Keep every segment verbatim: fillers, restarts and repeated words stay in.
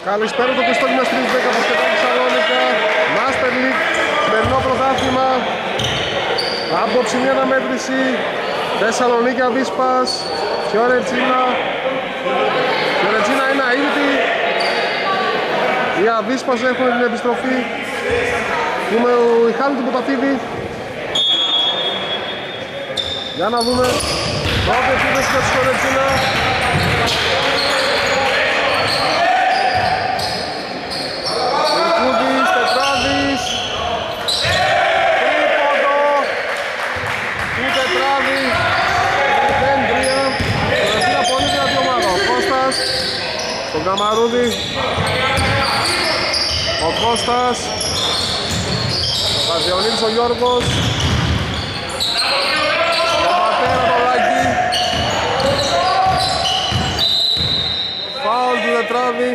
Καλησπέρα το πιστό γυμναστήριο δέκα Πασκετάκη Σαλόνικα. Master League, σημερινό πρωτάθλημα. Άποψη μια αναμέτρηση. Θεσσαλονίκη Αβίσπας. Φιωρετσίνα. Φιωρετσίνα είναι αήρτη. Οι Αβίσπας έχουν την επιστροφή. Είμαι ο Ιχάλη του Ποταφίδη. Για να δούμε. Πρώτη επίθεση για τη Φιωρετσίνα. Κούδης, Τετράδης. Τρίποντο. Του Τετράδη. μηδέν τρία. Φιωρετσίνα πολύ δυνατή ομάδα. Ο Κώστας. Στον Καμαρούδη. Ο Κώστας. Ο Βαζιονίδης ο Γιώργος. Ο Ματέρα το Λάκη. Φάουλ του Τετράδη.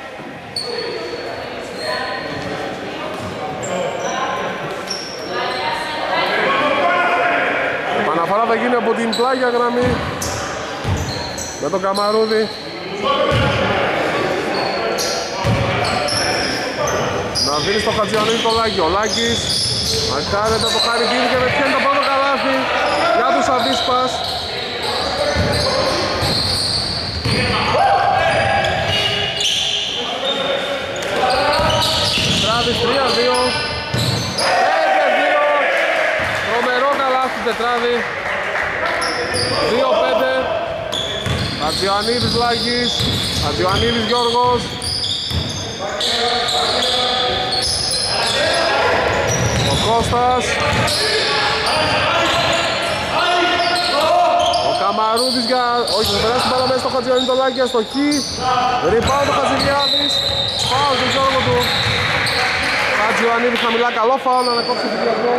Επαναφορά θα γίνει από την πλάγια γραμμή με τον Καμαρούδη. Να δίνει στο Χατζιανίδη το Λάκη. Ο Λάκης μαρκάρεται το Χαριτίδη και πετυχαίνει το πρώτο καλάθι για τους Αβίσπας. Τετράδης τρία δύο. πέντε δύο. Τρομερό καλάθι Τετράδη. δύο πέντε. Χατζιανίδης Λάκης. Χατζιανίδης Γιώργος. Ο Κώστας. Ο Καμαρούδης για... όχι, θα περάσει την μπάλα μέσα στο Χατζιανίδη το Λάκη, αστοχή. Ριμπάουντ το Χατζηλιάδης. Φάουλ του Γιώργου του. Χατζιανίδης χαμηλά, καλό φάουλ, να ανακόψει το διαδρό.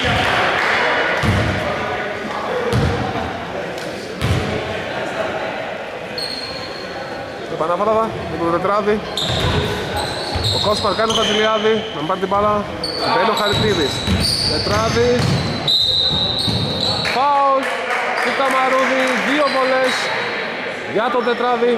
Επαναφορά με τον Τετράδη. Ο Κώστας παρκάνει τον Χατζηλιάδη, να μην πάρει την μπάλα. Μπαίνει ο Χαριτίδης. Τετράδης. Φάουλ του Καμαρούδη, δύο βολές για τον Τετράδη.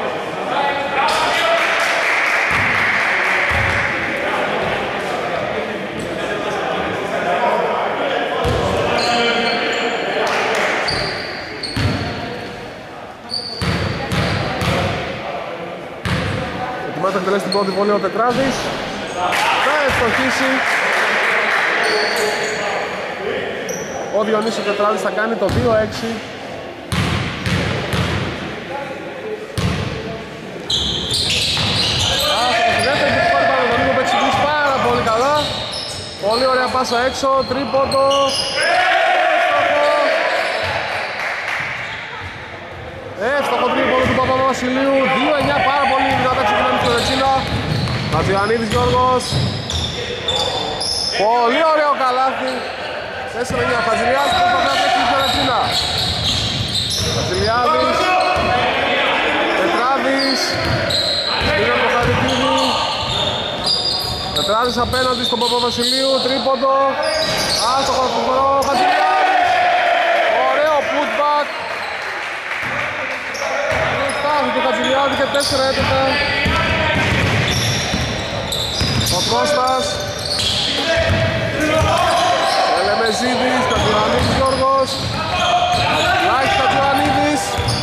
Ετοιμάζεται να εκτελέσει την πρώτη βολή ο Τετράδης. Θα ευστοχίσει. Ο Διονύσης Τετράδης θα κάνει το δύο έξι. Άστοχος η δεύτερη και πάρει πάνω τον Νίκο που εξηγήσει πάρα πολύ καλά. Πολύ ωραία πάσα έξω, τρίποντο. Εύστοχο τρίποντο του Παπαδοβασιλείου. δύο εννιά, πάρα πολύ δυνατά ξεκινάμε στη Φιωρετσίνα. Χατζιανίδης Γιώργος. Πολύ ωραίο καλάθι. τέσσερα εννιά, Χατζηλιάδης που θα βρει στη Φιωρετσίνα. Χατζηλιάδης. Τετράδης. Είναι από το Χαριτίδη. Τετράδης απέναντι στον Παπαδοβασιλείου. Τρίποντο. Άστοχο ο Χατζηλιάδης. Ωραίο putback. Φτάνει το Χατζηλιάδη και τέσσερα έντεκα. Ο Κώστας. Ελεμεζίδης, Κατζιανίδης Γιώργος. Λάκης Κατζιανίδης.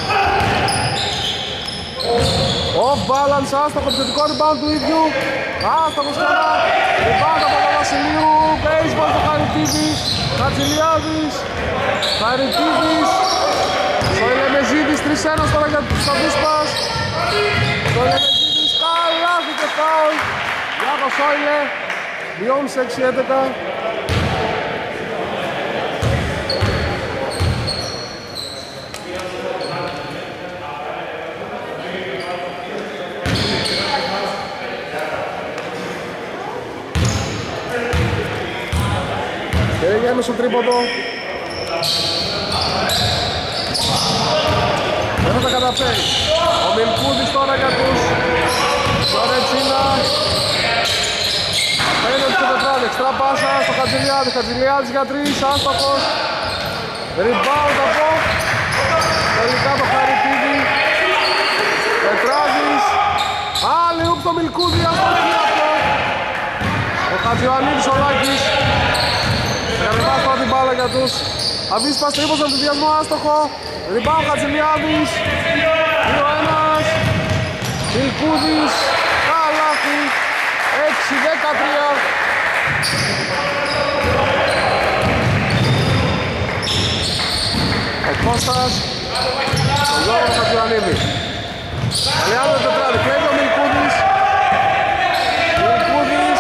Off balance, άστοχο επιθετικό rebound του ίδιου. Άστοχος ξανά. Rebound από τον Βασιλείου. Baseball το Χαριτίδης. Κατζηλιάδης. Χαριτίδης. Στο Ελεμεζίδης, τρία ένα τώρα για τους Αβίσπας. Στο Ελεμεζίδης, καλάθι και φάουλ για το Σόιλε. Μειώνει έξι έντεκα. Και έμεσο τρίποντο. Δεν θα τα καταφέρει. Ο Μιλκούδης τώρα για τους Φιωρετσίνα. Απέναντι στο Τετράδη, εξτρά πάσα στο Χατζηλιάδη. Χατζηλιάδης για τρεις, άστοχος. Rebound από τελικά το Χαριτίδη. Τετράδης. Άλλη ουπ στο Μιλκούδη, αστοχή αυτό. Ο Χατζιωαννίδης ο Λάκης. Κατεβάζει τώρα την μπάλα για τους Αβίσπας, τρίπος στον ενθουσιασμό, άστοχο. Ριμπάου Χατζηλιάδης. δύο ένα. Μιλκούδης, καλάθι. έξι δεκατρία. Ο Κώστας, ο Γιώργος Χατζιωαννίδη. Αλιάδο τετράδι, κλέβει ο Μιλκούδης. Μιλκούδης.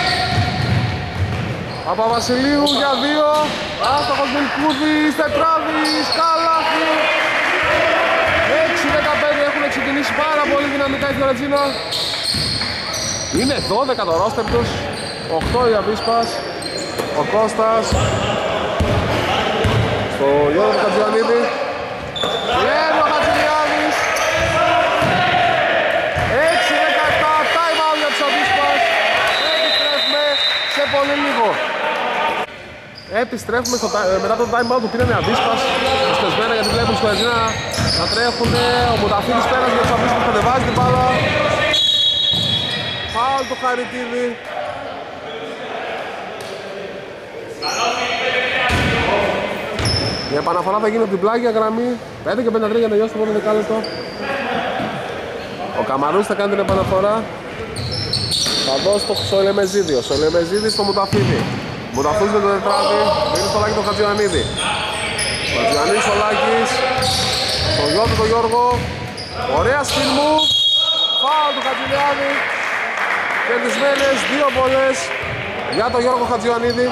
Παπαβασιλείου για δύο. Άστοχος Μιλκούδης, τετράδης, καλάθι. έξι δεκαπέντε, έχουν ξεκινήσει πάρα πολύ δυναμικά η Φιωρεντίνα. Είναι δώδεκα το ρόστερ τους. οκτώ η Αβίσπας. Ο Κώστας. Στο Γιώργο Χατζιωαννίδη. Λένε ο Χατζηλιάδης. έξι δεκαεπτά, time out για τους Αβίσπας. Επιστρέφουμε σε πολύ λίγο. Επιστρέφουμε στο, μετά το time out που πήραν οι Αβίσπας. Στεσμένα γιατί βλέπουν στο Φιωρεντίνα να τρέχουν. Ο Μουταφίδης πέρασε για τους Αβίσπας που κατεβάζει την μπάλα. Φάουλ το Χαριτίδη. Η επαναφορά θα γίνει από την πλάγια γραμμή. πέντε και πενήντα τρία για να τελειώσει το πρώτο δεκάλεπτο. Ο Καμαρούς θα κάνει την επαναφορά. Θα δώσει το Σολεμεζίδη. Ο Σολεμεζίδης στο Μουταφίδη. Μουταφίδης με το τετράδι. Μείνει στο Λάκη το Χατζιωαννίδη. Ο Χατζιωαννίδης ο Λάκης. Στο γιο του τον Γιώργο. Ωραία spin move. Φάουλ του Χατζηλιάδη. Κερδισμένες δύο βολές για τον Γιώργο Χατζιωαννίδη.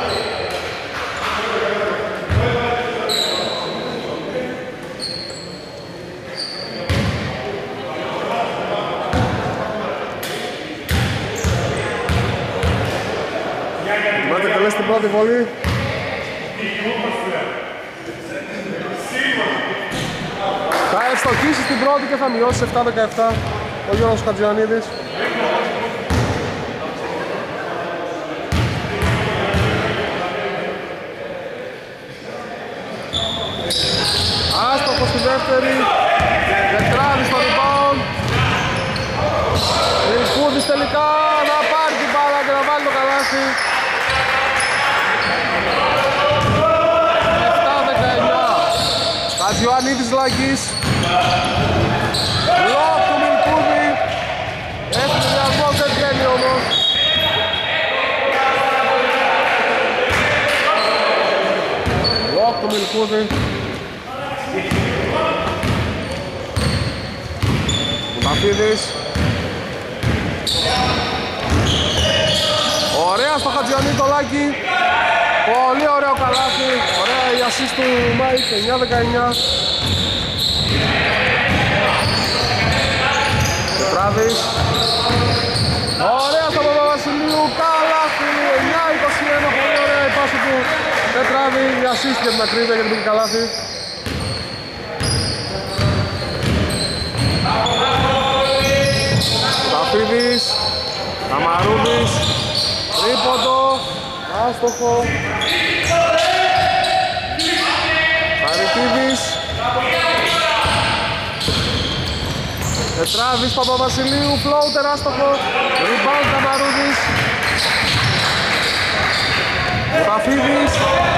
Μάτε καλές την πρώτη βολή. Θα ευστοχίσει την πρώτη και θα μειώσει επτά δεκαεπτά ο Γιώργος Χατζιωαννίδης. Άστοχο στη δεύτερη. Τετράδι στο rebound. Μιλκούδης τελικά να πάρει την μπάλα και να βάλει το καλάθι. επτά δεκαεννιά. Χατζιωαννίδης Λάκης. Λόκ του Μιλκούδη. Έχει διασμό, δεν βγαίνει όμως. Λόκ του Μιλκούδη. Μουταφίδης. Ωραία στο Χατζιωαννίδη το Λάκη. Πολύ ωραίο καλάθι. Ωραία η assist του Μάικ. εννιά δεκαεννιά. Τετράδης. Ωραία στο Παπαβασιλείου. Καλάθι. εννιά είκοσι ένα. Πολύ ωραία η πάση του Τετράδη. Η assist για την ακρίβεια γιατί πήγε καλάθι. Ταφίδης, Καμαρούδης, τρίποντο, άστοχο. Χαριτίδης. Τετράδης Παπαβασιλείου, φλόουτερ, άστοχο. Rebound Καμαρούδης. Ταφίδης.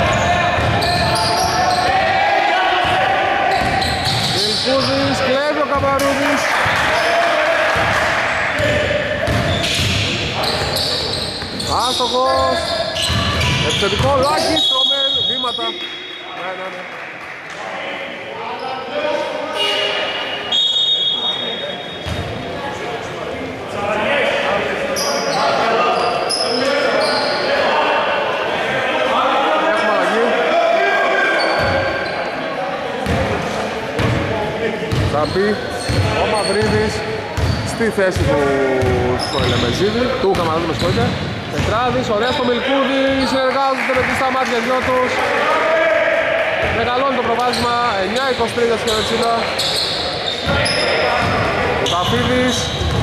Μιλκούδης, κλέβει ο Καμαρούδης. Άστοχος. Επιθετικό Λάκη, στρωμένο, βήματα. Ναι, ναι, ναι. Έχουμε αλλαγή. Θα μπει ο Μαυρίδης στη θέση του Σολεμεζίδη, του Καμαρούδη με συγχωρείτε. Τετράδης, ωραία στο Μιλκούδη, συνεργάζονται με κλειστά μάτια δυο τους. Μεγαλώνει το προβάδισμα, εννιά είκοσι τρία για τη Φιωρεντίνα. Ο Ταφίδης.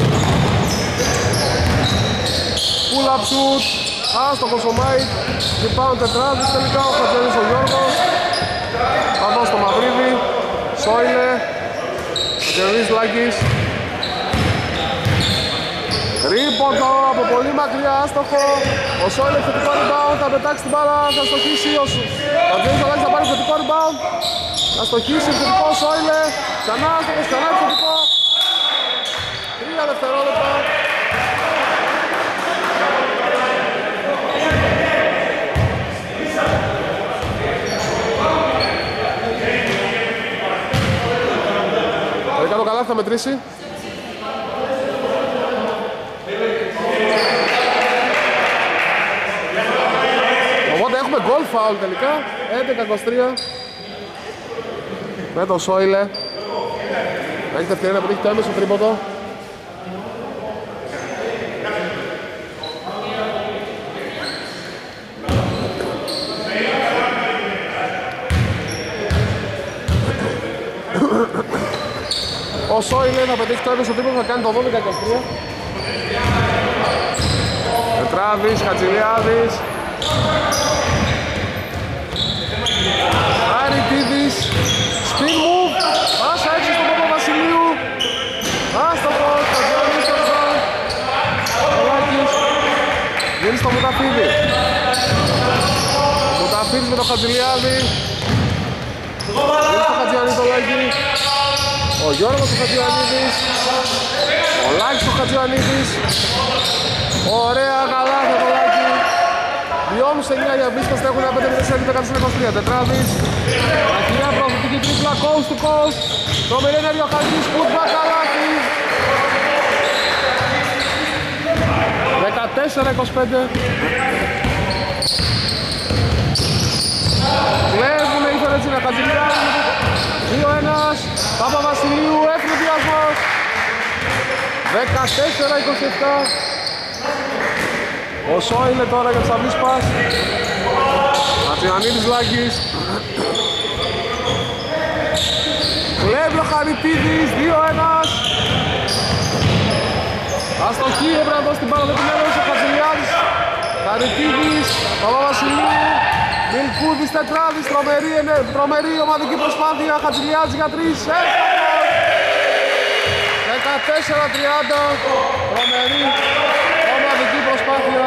Pull-up shoot, άστοχος ο Μάικ. Rebound Τετράδης, τελικά ο Χατζιωαννίδης ο Γιώργος. Θα δώσει το Μαυρίδη, Σόιλε, Χατζιωαννίδης Λάκης. Τρίποντο από πολύ μακριά, άστοχο. Ο Σόιλε θετικό rebound, θα πετάξει την μπάλα, θα στοχίσει. Ο Τζέιμς Αλάκης θα πάρει θετικό rebound. Θα στοχίσει, θετικό ο Σόιλε. Ξανά άστοχος, ξανά θετικό. Τρία δευτερόλεπτα. Το καλά θα μετρήσει. Οπότε έχουμε goal foul τελικά. έντεκα είκοσι τρία. Με το Σόιλε. Έχετε ευκαιρία να πετύχει το έμεσο τρίποντο. Ο Σόιλε θα πετύχει το έμεσο τρίποντο, θα κάνει το δώδεκα είκοσι τρία. Πετράδης, Χατζηλιάδης. Αριτίδης. Spin move. Πάσα έξω στον Παπα Βασιλείου. Άστοχος, Χατζηλιάδης στο ρebound. Ολάκης. Βγαίνει στο Μουταφίδη. Μουταφίδης με το Χατζηλιάδη. Βγαίνει στο Χατζηλιάδη το Λάκη. Ο Γιώργος ο Χατζιανίδης. Ο Λάκης ο Χατζιανίδης. Ωραία, καλά το Λάκη. δυόμισι εννιά για Βίσκος, έχουν ένα πέντε τέσσερα δεκατέσσερα είκοσι τρία. Τετράδης. Ακυρία προωθητική τρίπλα, coast to coast. Το Μελένεριο Χατζής, putback Αλάκη. δεκατέσσερα είκοσι πέντε. Κλέβουνε η Φερετσίνα Χατζηλιάδη. δύο ένα. Παπα Βασιλείου, έφυγε διασμός. δεκατέσσερα είκοσι επτά. Ο Σόιλε τώρα για τους Αβίσπας. Ματζιανίδης Λάκης. Κλέβει ο Χαριτίδης, δύο ένα. Αστοχή, έπρεπε να δώσει την μπάλα, δεν την έδωσε ο Χατζηλιάδης. Χαριτίδης, Παπα Βασιλείου. Μιλκούδης, Τετράδης, τρομερή, τρομερή ομαδική προσπάθεια. Χατζηλιάδης για τρεις, έστοχος. δεκατέσσερα τριάντα, τρομερή ομαδική προσπάθεια.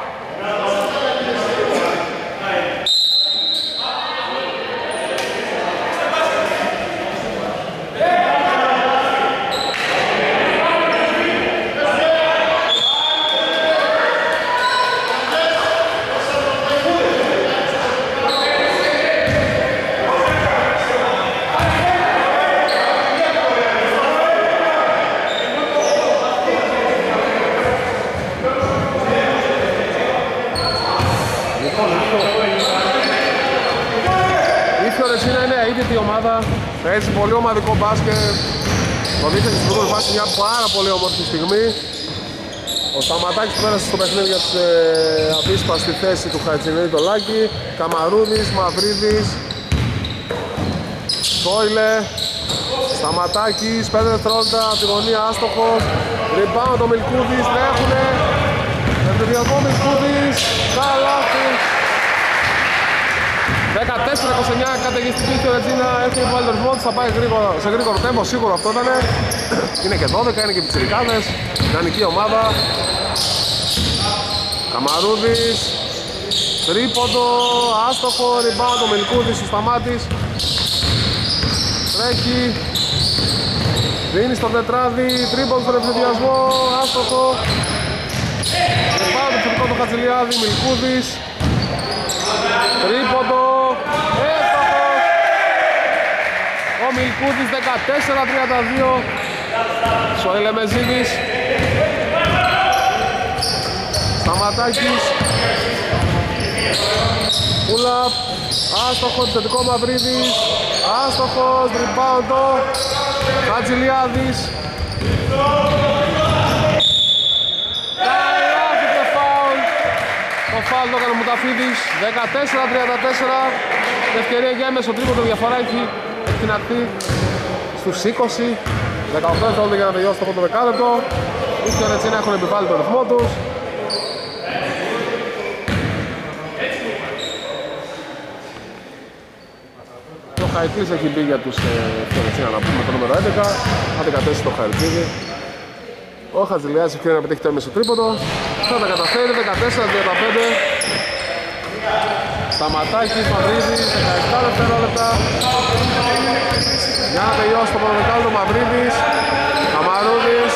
Η ομάδα παίζει πολύ ομαδικό μπάσκετ. Το δείχνει στην πρώτη βάση μια πάρα πολύ όμορφη στιγμή. Ο Σταματάκης πέρασε στο παιχνίδι για τους ε, Αβίσπα στη θέση του Χατζηνίδη το Λάκη. Καμαρούδης, Μαυρίδης, Σόιλε, Σταματάκης, πέντε δευτερόλεπτα από τη γωνία, άστοχος. Rebound το Μιλκούδης, τρέχουνε. Ευθυδιασμό Μιλκούδης, καλάθι. δεκατέσσερα είκοσι εννιά, καταιγιστική και ο Ρετζίνα έχει βάλει το ρυθμό της, θα πάει γρήγορα, σε γρήγορο τέμπο, σίγουρο αυτό ήταν. Είναι και δώδεκα, είναι και πιτσιρικάδες, ιδανική ομάδα. Καμαρούδης, τρίποντο, άστοχο, rebound, ο Μιλκούδης, ο Σταμάτης. Τρέχει, δίνει στον Τετράδη, τρίποντο στον ευθυδιασμό, άστοχο. Rebound, το θετικό του Χατζηλιάδη, Μιλκούδης. Τρίποντο, έστοχος. Ο Μιλκούδης δεκατέσσερα τριάντα δύο. Σόιλε Μεζίδης. Σταματάκης. Πουλαπ. Άστοχο, θετικό Μαυρίδης. Άστοχος, ριμπάουντο. Χατζηλιάδης. Το φάουλ το έκανε ο Μουταφίδης, δεκατέσσερα τριάντα τέσσερα. Ευκαιρία για έμεσο τρίποντο, διαφορά έχει εκτιναχθεί στους είκοσι. δεκαοκτώ δευτερόλεπτα για να τελειώσει το πρώτο δεκάλεπτο. Οι Φιωρεντσίνα έχουν επιβάλει τον ρυθμό τους. Ο Χαϊτής έχει μπει για τους Φιωρεντσίνα να πούμε το νούμερο έντεκα. Θα την κατέσει το Χαϊτίδη. Ο Χατζηλιάδης ευκαιρία να πετύχει το έμεσο τρίποντο. Θα τα καταφέρει, δεκατέσσερα τριάντα πέντε. Σταματάκης, Μαυρίδης, δεκαεπτά δευτερόλεπτα. Για να τελειώσει το πρωτοδεκάλεπτο, Μαυρίδης, Καμαρούδης.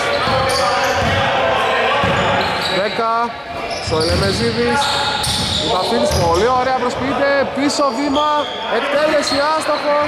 δέκα, Σοηλεμεζίδης. Υπαφίδης, πολύ ωραία, προσποιείται, πίσω βήμα, εκτέλεση, άστοχος.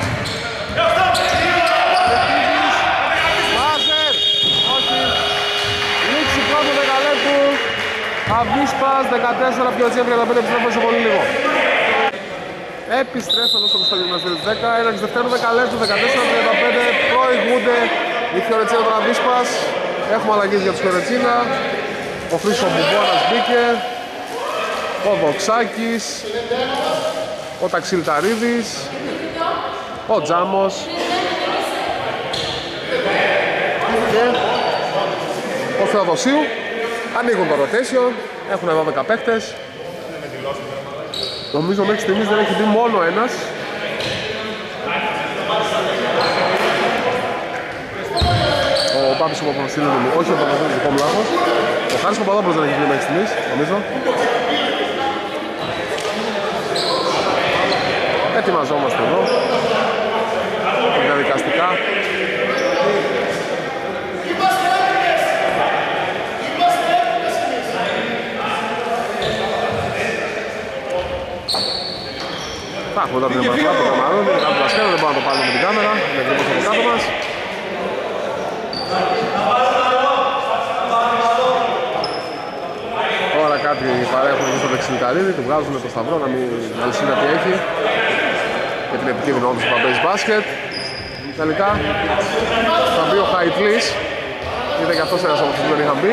Παρετίδης, Μάζερ, όχι. Λήξη πρώτου δεκαλέπτου. Αβίσπας, δεκατέσσερα, Πιοτσία, τριάντα πέντε, επιστρέφω σε πολύ λίγο. Επιστρέφοντας στο Κωνσταντινός δέκα, έναρξη δευτέρου δεκαλέπτου, δεκατέσσερα τριάντα πέντε, προηγούνται η Φιωρετσίνα των Αβίσπας. Έχουμε αλλαγές για τους Φιωρετσίνα. Ο Χρήστος Μπουμπώνας μπήκε. Ο Δοξάκης. Ο Ταξιλταρίδης. Ο Τζάμος. Και ο Θεοδοσίου. Ανοίγουν το rotation. Έχουν δώδεκα παίκτες. Νομίζω μέχρι στιγμής δεν έχει μπει μόνο ένας. Ο Πάπης ο Παπαδόπουλος, όχι ο Παπαδόπουλος, δικό μου λάθος. Ο Χάρης Παπαδόπουλος δεν έχει βγει μέχρι στιγμής, νομίζω. Ετοιμαζόμαστε εδώ. Διαδικαστικά. Θα έχουμε τώρα την επαναφορά από το Καμαρούδι, κάτω τα σκέλα, δεν μπορούμε να το πάρουμε με την κάμερα, είναι ακριβώς από κάτω μας. Τώρα κάτι παρέχουν εδώ στο Δεξιλικαρίδη, του βγάζουν το σταυρό να μην αλυσίδα τι έχει και την επικίνδυνο όντως που παίζει μπάσκετ. Τελικά θα μπει ο Χαϊτλής, είδε και αυτός ένας από αυτούς που δεν είχαν μπει.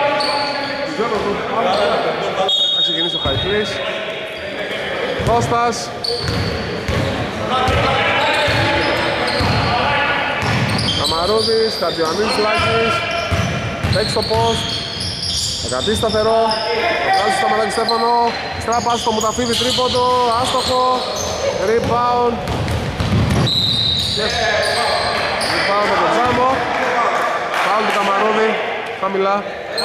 Θα ξεκινήσει ο Χαϊτλής. Κώστας. Καμαρούδης, Χατζιωαννίδης, Λάκης. Παίξει στο post. Θα κρατήσει σταθερό. Θα βγάλει στο Σταματάκη Στέφανο. Στράπας στο Μουταφίδη, τρίποντο. Άστοχο. Rebound. Rebound από τον Τζάμο. Φάουλ του Καμαρούδη. Χαμηλά.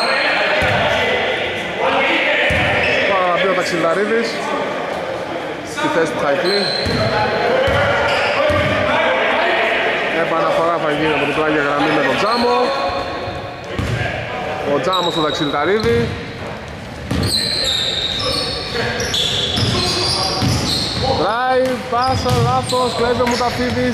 Τώρα να μπει ο Ταξιλταρίδης στη θέση του Χαϊκλή. Επαναφορά θα γίνει από την πλάγια γραμμή με τον Τζάμο. Ο Τζάμος στον Ταξιλταρίδη. Drive, πάσα, λάθος, κλέβει ο Μουταφίδης.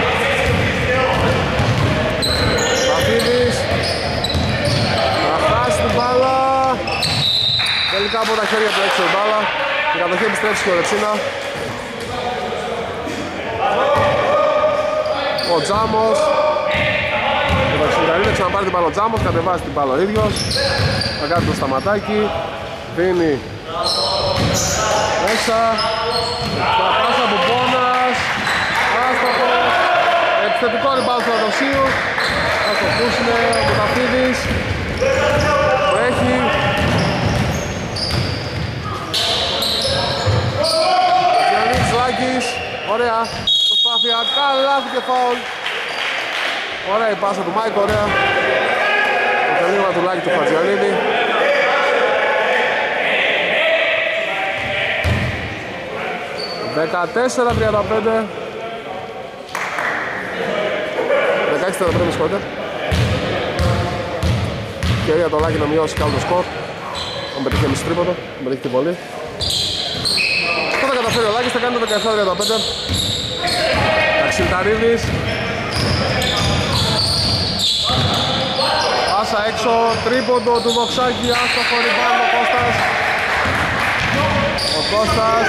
Μουταφίδης. Θα χάσει την μπάλα. Τελικά από τα χέρια του έξω η μπάλα. Η κατοχή επιστρέψει και ο Ρετσίνα. Ο Τζάμος. Ο Ταξιλταρίδης ξαναπάρει την μπάλα ο Τζάμος, κατεβάζει την μπάλα ο ίδιος. Θα κάνει το Σταματάκι. Δίνει μέσα. Θα πάσα από Μπόνας. Άστοχος. Επιθετικό rebound του Αδοσίου. Θα το πούσουνε ο Μουταφίδης. Τρέχει. Γιάννης Λάκης. Ωραία. Προσπάθεια. Καλάθι και φάουλ. Ωραία η πάσα του Μάικ. Ωραία. Το τελείωμα του Λάκη του Χατζιανίδη. δεκατέσσερα τριάντα πέντε. δεκαέξι τριάντα πέντε σκόρτερ. Ευκαιρία το Λάκη να μειώσει καλό το σκορ. Αν πετύχει εμείς τρίποντο, αν πετύχει την πολύ. Αυτό θα καταφέρει ο Λάκης, θα κάνει το δεκαεπτά τριάντα πέντε. Ταξιλταρίδης. Πάσα έξω, τρίποντο του Δοξάκη, άστοχο rebound ο Κώστας. Ο Κώστας.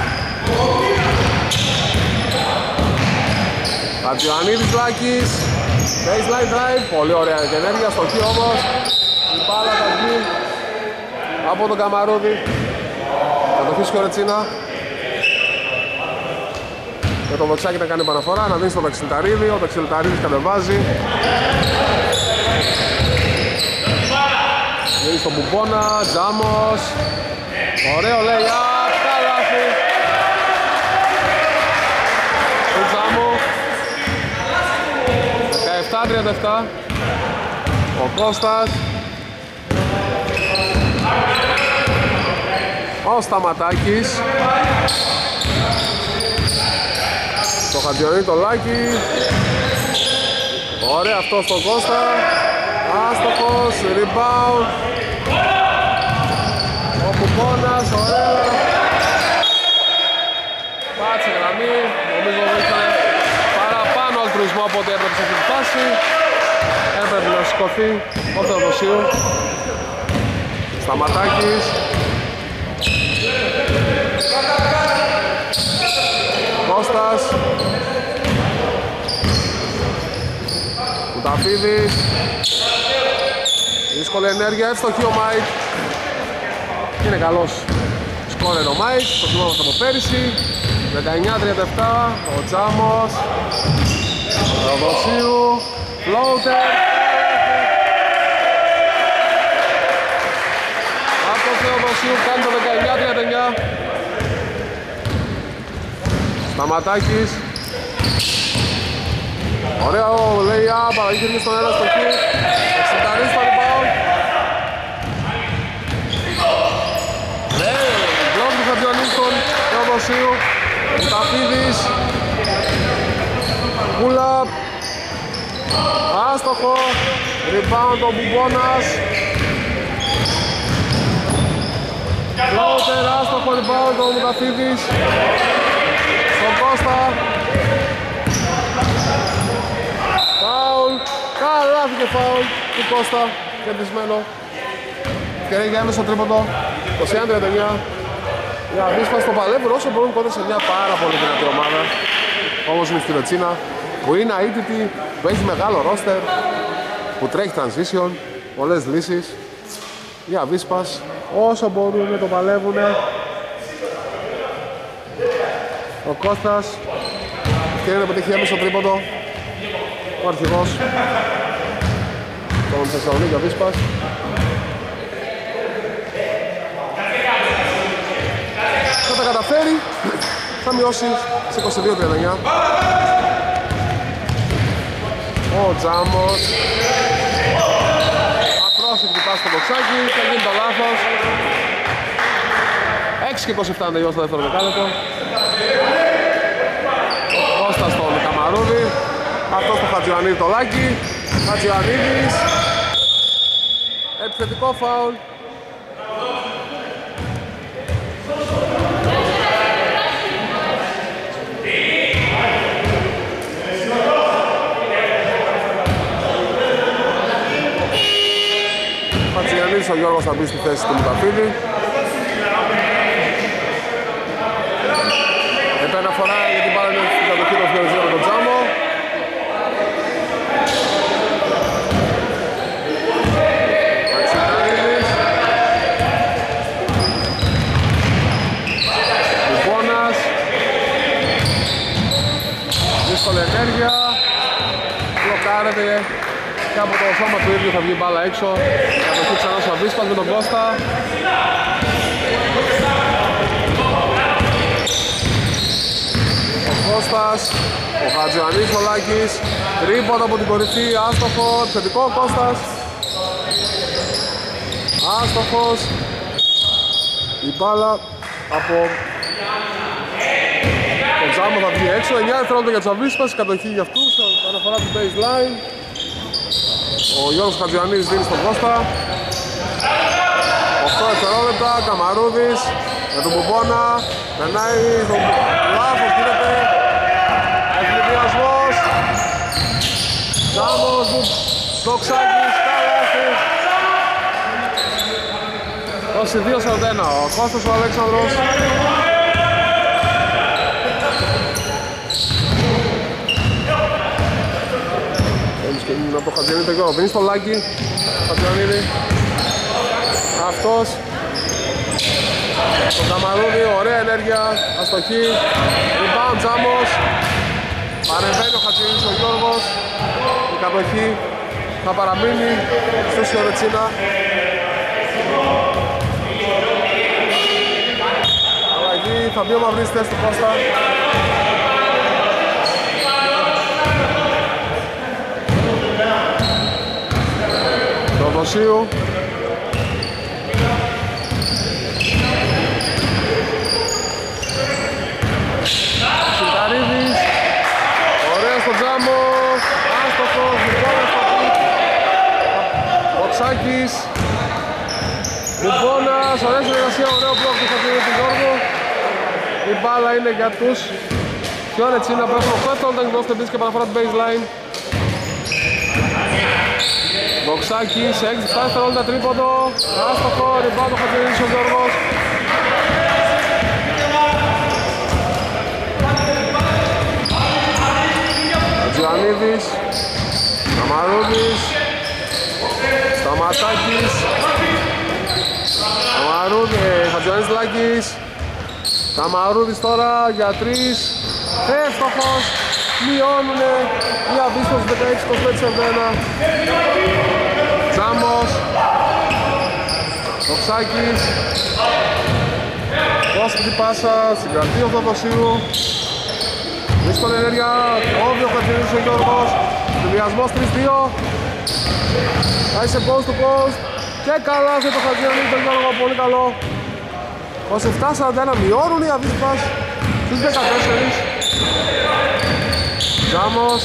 Χατζιωαννίδης Λάκης. Baseline drive, πολύ ωραία και ενέργεια, στοχή όμως. Η μπάλα θα βγει από τον Καμαρούδη. Κατοχή Σκορετσίνα. Με τον Δοξάκη να κάνει επαναφορά, να δίνει στον Ταξιλταρίδη. Ο Ταξιλταρίδης κατεβάζει. Δίνει στον Μπουμπώνα, Τζάμος. Ωραίο λέει, απ' καλάθι. Το Τζάμο. δεκαεπτά τριάντα επτά. Ο Κώστας. Ο Σταματάκης. Το Χατζιονί, το Λάκη. Ωραία αυτό στον Κώστα. Άστοχος, rebound. Ο Κουπώνας, ωραία. Πάτσε γραμμή. Νομίζω ήταν παραπάνω αλτρουισμό από ό,τι έπρεπε σε αυτή τη φάση. Έπρεπε να σηκωθεί ο Θεοδοσίου. Σταματάκης. Κώστας. Κουταφίδης. Δύσκολη ενέργεια, εύστοχη ο Μάικ. Είναι καλός σκόρερ ο Μάικ, το θυμόμαστε από πέρυσι. δεκαεννιά τριάντα επτά, ο Τζάμος. Ο Θεοδοσίου. Floater. Από το Θεοδοσίου κάνει το δεκαεννιά τριάντα εννιά. Σταματάκης. Ωραίο lay-up, αλλά είχε βγει στον ένα στο χ. Εξενταρίζει το rebound. Ναι, μπλοκ του Χατζιονί στον Θεοδοσίου. Ταφίδης. Pull-up. Άστοχο. Rebound ο Μπουμπώνας. Floater, άστοχο rebound ο Μουταφίδης. Στον Κώστα. Φάουλ. Καλάθι και φάουλ του Κώστα. Κερδισμένο. Ευκαιρία για έμεσο τρίποντο. είκοσι ένα τριάντα εννιά. Οι Αβίσπας το παλεύουν όσο μπορούν κοντά σε μια πάρα πολύ δυνατή ομάδα. Όμως είναι η Φιλοτσίνα που είναι αίτητη, που έχει μεγάλο ρόστερ, που τρέχει transition, πολλές λύσεις. Οι Αβίσπας όσο μπορούν το παλεύουνε. Ο Κώστας ευκαιρία να πετύχει έμεσο τρίποντο. Ο αρχηγός των Θεσσαλονίκη Αβίσπας. Θα τα καταφέρει, θα μειώσει σε είκοσι δύο τριάντα εννιά. Ο Τζάμος. Απρόσεκτη πάση στο μποξάκι, θα γίνει το λάθος. έξι και είκοσι επτά να τελειώσει το δεύτερο δεκάλεπτο. Κώστας στον Καμαρούδη. Αυτό στο Χατζιωαννίδη το Λάκη. Χατζιωαννίδης. Επιθετικό φάουλ. Χατζιωαννίδης, ο Γιώργος θα μπει στη θέση του Μουταφίδη. Επαναφορά για την πάρα στην κατοχή των Φιωριζίων με τον Τζάμο. Αξιταρίδης. Λιπώνας. Δύσκολη ενέργεια. Μπλοκάρεται και από το σώμα του ίδιου θα βγει μπάλα έξω. Κατοχή ξανά ο Αβίσπας με τον Κώστα. Κώστας, ο Χατζιωαννής, ο Λάκης, τρίποντο από την κορυφή, άστοχο, επιθετικό ο Κώστας. Άστοχος. Η μπάλα από τον Τζάμο θα βγει έξω, εννιά δευτερόλεπτα για τους Αβίσπας, κατοχή για αυτούς, αναφορά του baseline. Ο Γιώργος Χατζιωαννής δίνει στον Κώστα. οκτώ δευτερόλεπτα, Καμαρούδης με τον Μπομπόνα, περνάει στον λάθος, γίνεται ευνηδιασμός. Τζάμος, Δοξάκης, καλάθι. είκοσι δύο σαράντα ένα, ο Κώστας ο Αλέξανδρος. Από το Χατζιανίδη το Γιώργο, δίνει στο Λάκη. Χατζιανίδη. Αυτός. Τον Καμαρούδη, ωραία ενέργεια, αστοχή. Rebound Τζάμος. Παρεμβαίνει ο Χατζιανίδης ο Γιώργος. Η κατοχή θα παραμείνει στο Σιωρετσίνα. Αλλαγή, θα μπει ο Μαυρής θέση του Κώστα. Θεοδοσίου. Κωστάκης. Μπουμπώνας, ωραία συνεργασία, ωραίο μπλοκ του Χατζηδίου του Γιώργου. Η μπάλα είναι για τους Φιωρεντσίνα που έχουν πέφτουν όταν εκδώσουν επίσης και παραφορά την baseline. Μποξάκης, έξι επτά δευτερόλεπτα τρίποντο. Άστοχο, rebound ο Χατζηδίου ο Γιώργος. Τζιανίδης, Σταμαρούδης, Σταματάκης, Σταμαρούδης, Χατζιανίδης Λάκης, Σταμαρούδης τώρα για τρεις, εύστοχος, μειώνουνε, μια βίστος δεκαέξι είκοσι πέντε σαράντα ένα. Τζάμος, Μποξάκης, δώσκει πάσα, συγκρατεί ο Θοδοσίου. Δύσκολη ενέργεια, κόβει ο Χατζηδίου ο Γιώργος. Συνδυασμός τρία δύο. Πάει σε post to post. Και καλά σε το Χατζηδίου τον Γιώργο, πολύ καλό. είκοσι επτά σαράντα ένα, μειώνουν οι Αβίσπας στους δεκατέσσερα. Τζάμος.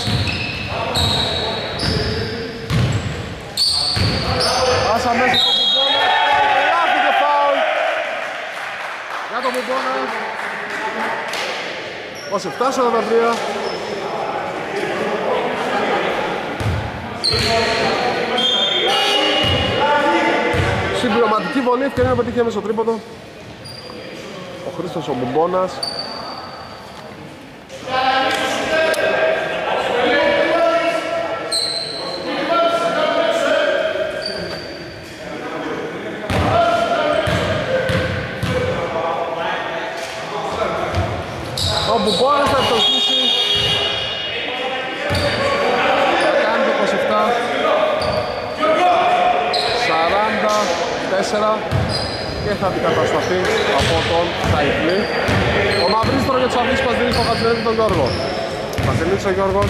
Πάσα μέσα στο Μπουμπώνα. Λάθη και φάουλ για τον Μπουμπώνα. είκοσι επτά σαράντα τρία. Συμπληρωματική βολή, ευκαιρία να πετύχει έμεσο τρίποντο. Ο Χρήστος ο Μπουμπώνας. Ο Μπουμπώνας θα ευτοχίσει. Θα κάνει το είκοσι επτά σαράντα τέσσερα και θα αντικατασταθεί από τον Χαϊκλή. Ο Μαυρίστρο για τους Αβίσπας δίνει στο Χατζηδίου τον Γιώργο. Χατζηδίου ο Γιώργος.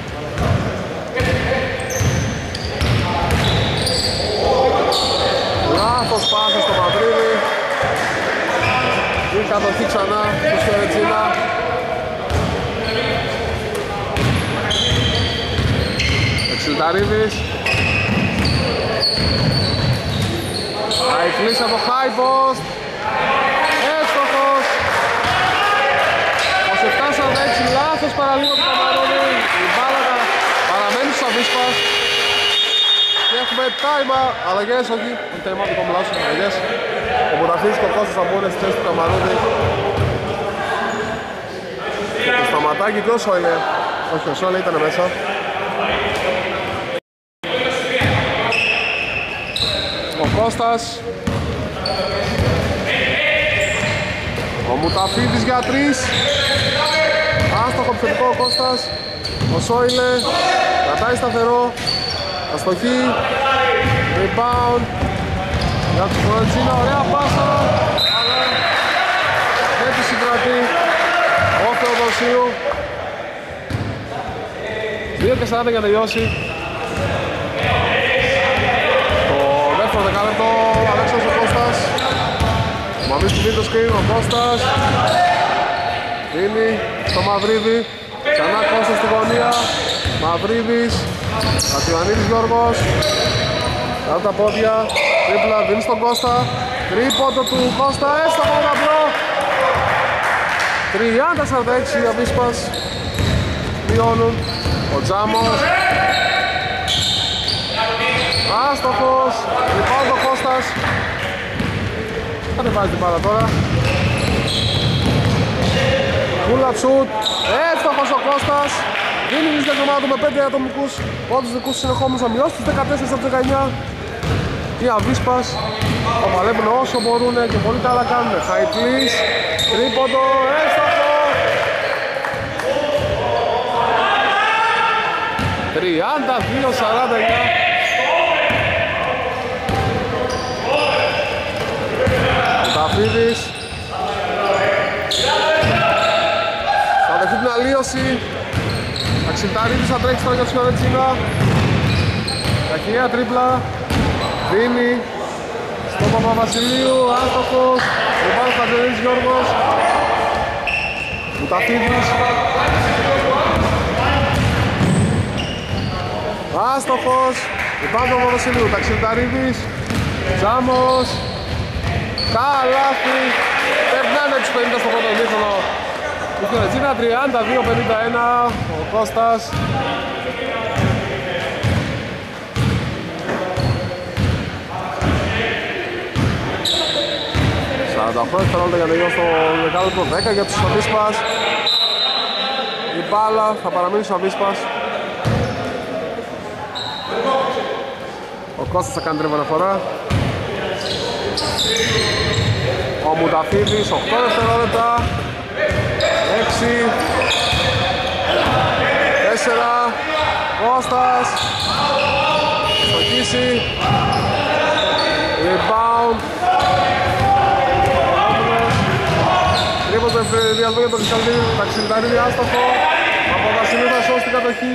Λάθος πάθος στο Μαυρίδη. Η κατοχή ξανά του Φιωρεντσίνα. Εξιλταρίδης. Χαϊκλής από high post. Εύστοχος. είκοσι επτά σαράντα έξι, λάθος παραλίγο του Καμαρώνη. Η μπάλα παραμένει στους Αβίσπας. Και έχουμε time out, αλλαγές, όχι, όχι time out, ακόμα λάθος, αλλαγές. Ο Μουταφής και ο Κώστας θα μπουν στη θέση του Καμαρώνη. Και το Σταματάκι και ο Σόιλε. Όχι, ο Σόιλε ήταν μέσα. Ο Κώστας. Ο Μουταφίδης για τρεις. Άστοχο επιθετικό ο Κώστας. Ο Σόιλε κρατάει σταθερό. Αστοχή. Rebound για τους Φιωρεντσίνα, ωραία πάσα. Αλλά δεν τη συγκρατεί ο Θεοδοσίου. δύο και σαράντα για να τελειώσει το δεύτερο δεκάλεπτο. Αλέξανδρος ο Κώστας. Μαμής του βίντεο screen, ο Κώστας δίνει στο Μαυρίδη. Ξανά Κώστας στη γωνία. Μαυρίδης. Κατιβανίδης Γιώργος. Κάτω τα πόδια. Τρίπλα δίνει στον Κώστα. Τρίποντο του Κώστα. Έστοχο γαμπρό. τριάντα σαράντα έξι για Αβίσπας. Μειώνουν. Ο Τζάμος. Άστοχος. Λοιπόν ο Κώστας. Κατεβάζει την μπάλα τώρα. Pull-up shoot. Εύστοχος ο Κώστας. Δίνει η ομάδα του με πέντε ατομικούς πόντους δικούς συνεχόμενους, να μειώσει τους δεκατέσσερα στα δεκαεννιά. Οι Αβίσπας το παλεύουν όσο μπορούν και πολύ καλά κάνουν. Χαϊκλής, τρίποντο, έστοχο. τριάντα δύο σαράντα εννιά. Ταφίδης. Θα δεχτεί την αλλίωση. Αξιταρίδης θα τρέξει τώρα για τους Φιωρεντσίνα. Ταχυαία τρίπλα. Δίνει στον Παπαβασιλείου. Άστοχος. Ρουμπάνος Χατζηδίου Γιώργος. Μουταφίδης. Άστοχος. Rebound από Βασιλείου, Ταξιλταρίδης, Τζάμος, καλάθι, περνάνε τους πενήντα στο πρώτο ημίχρονο. Η Φιωρεντίνα τριάντα δύο πενήντα ένα, ο Κώστας. σαράντα οκτώ δευτερόλεπτα για να τελειώσει το δεκάλεπτο, δέκα για τους Αβίσπας. Η μπάλα θα παραμείνει στους Αβίσπας. Ο Κώστας θα κάνει την επαναφορά. Ο Μουταφίδης, οκτώ δευτερόλεπτα. έξι, τέσσερα, Κώστας, στοχίσει, rebound, τρίποντο διασμό για τον Ταξιλταρίδη, άστοχο, από Βασιλείου θα σώσει την κατοχή,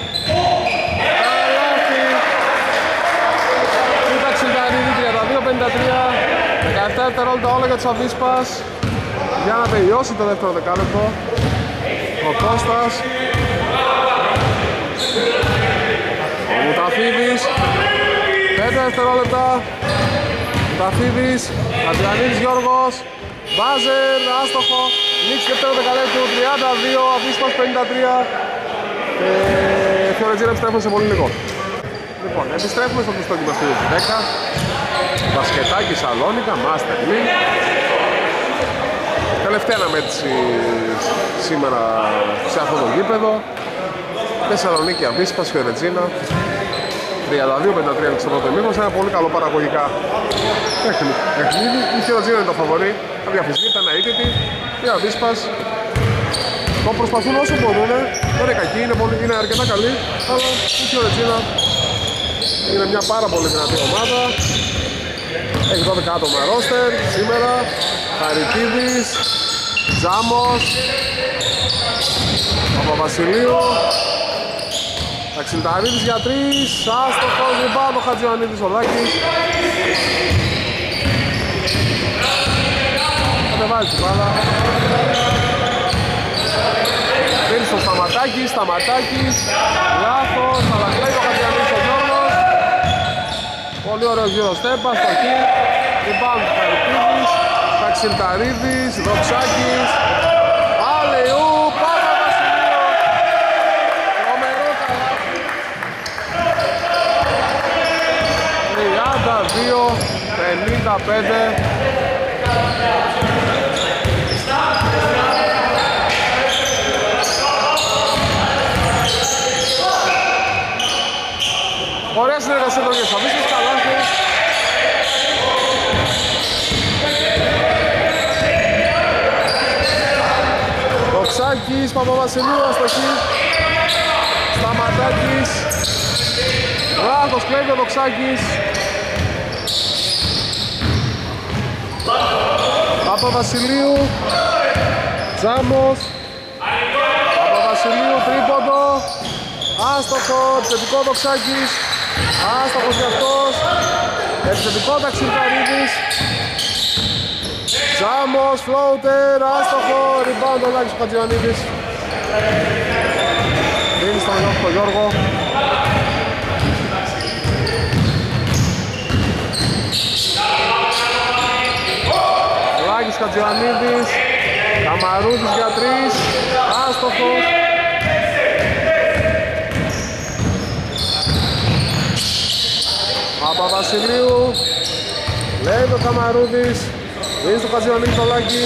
καλάθι, του Ταξιλταρίδη, τριάντα δύο πενήντα τρία, δεκαεπτά δευτερόλεπτα όλα για τους Αβίσπας. Για να τελειώσει το δεύτερο δεκάλεπτο, ο Κώστας, ο Μουταφίδης, πέντε δευτερόλεπτα, Μουταφίδης, Αντριανίδης Γιώργος, μπάζερ, άστοχο, νίκη δεύτερο δεκαλέπτου, τριάντα δύο, Αβίσπας πενήντα τρία, ε, Φιωρεντίνα επιστρέφουν σε πολύ λίγο. Λοιπόν, επιστρέφουμε στο πιστό γυμναστήριο του δέκα, μπασκετάκι Σαλόνικα, Master League. Τελευταία αναμέτρηση σήμερα σε αυτό το γήπεδο. Θεσσαλονίκη Αβίσπας, Φιωρεντίνα. τριάντα δύο πενήντα τρία στο πρώτο ημίχρονο, σε ένα πολύ καλό παραγωγικά παιχνίδι. Η Φιωρεντίνα είναι το φαβορί, αδιαφυσβήτητα, αίτητη. Η Αβίσπας το προσπαθούν όσο μπορούν, δεν είναι κακή, είναι, πολύ, είναι αρκετά καλή, αλλά η Φιωρεντίνα είναι μια πάρα πολύ δυνατή ομάδα. Έχει δώδεκα άτομα ρόστερ σήμερα. Χαριτίδης, Τζάμος, Παπαβασιλείου, Ταξιλταρίδης για τρεις, άστοχος, rebound ο Χατζιωαννίδης, ο Λάκης. Κατεβάζει την μπάλα. Πήρε στο Σταματάκης, Σταματάκης, λάθος, αλλά κλαίει ο Χατζιωαννίδης ο Γιώργος. Πολύ ωραίο γύρο στέπα, στο χ, rebound του Χαριτίδης. Ταξιλταρίδης, Δοξάκης, Αλεού, Παπαβασιλείου, τρομερό καλάθι. τριάντα δύο πενήντα πέντε. Ωραία συνεργασία εδώ και θα βρίσκεις καλάθι. Δοξάκης, Παπαβασιλείου, αστοχή, Σταματάκης, λάθος, κλέβει ο Δοξάκης, Παπαβασιλείου, Τζάμος, Παπαβασιλείου, τρίποντο, άστοχο, επιθετικό Δοξάκης, άστοχος και αυτός, επιθετικό Ταξιλταρίδης, Τζάμος, floater, άστοχο, rebound ο Λάκης ο Χατζιωαννίδης. Δίνει στον Γιώργο, Γιώργο. Λάκης Χατζιωαννίδης, Καμαρούδης για τρεις, άστοχος. Παπαβασιλείου, λέει το Καμαρούδης. Δίνει στο Χατζιωαννίδη το Λάκη.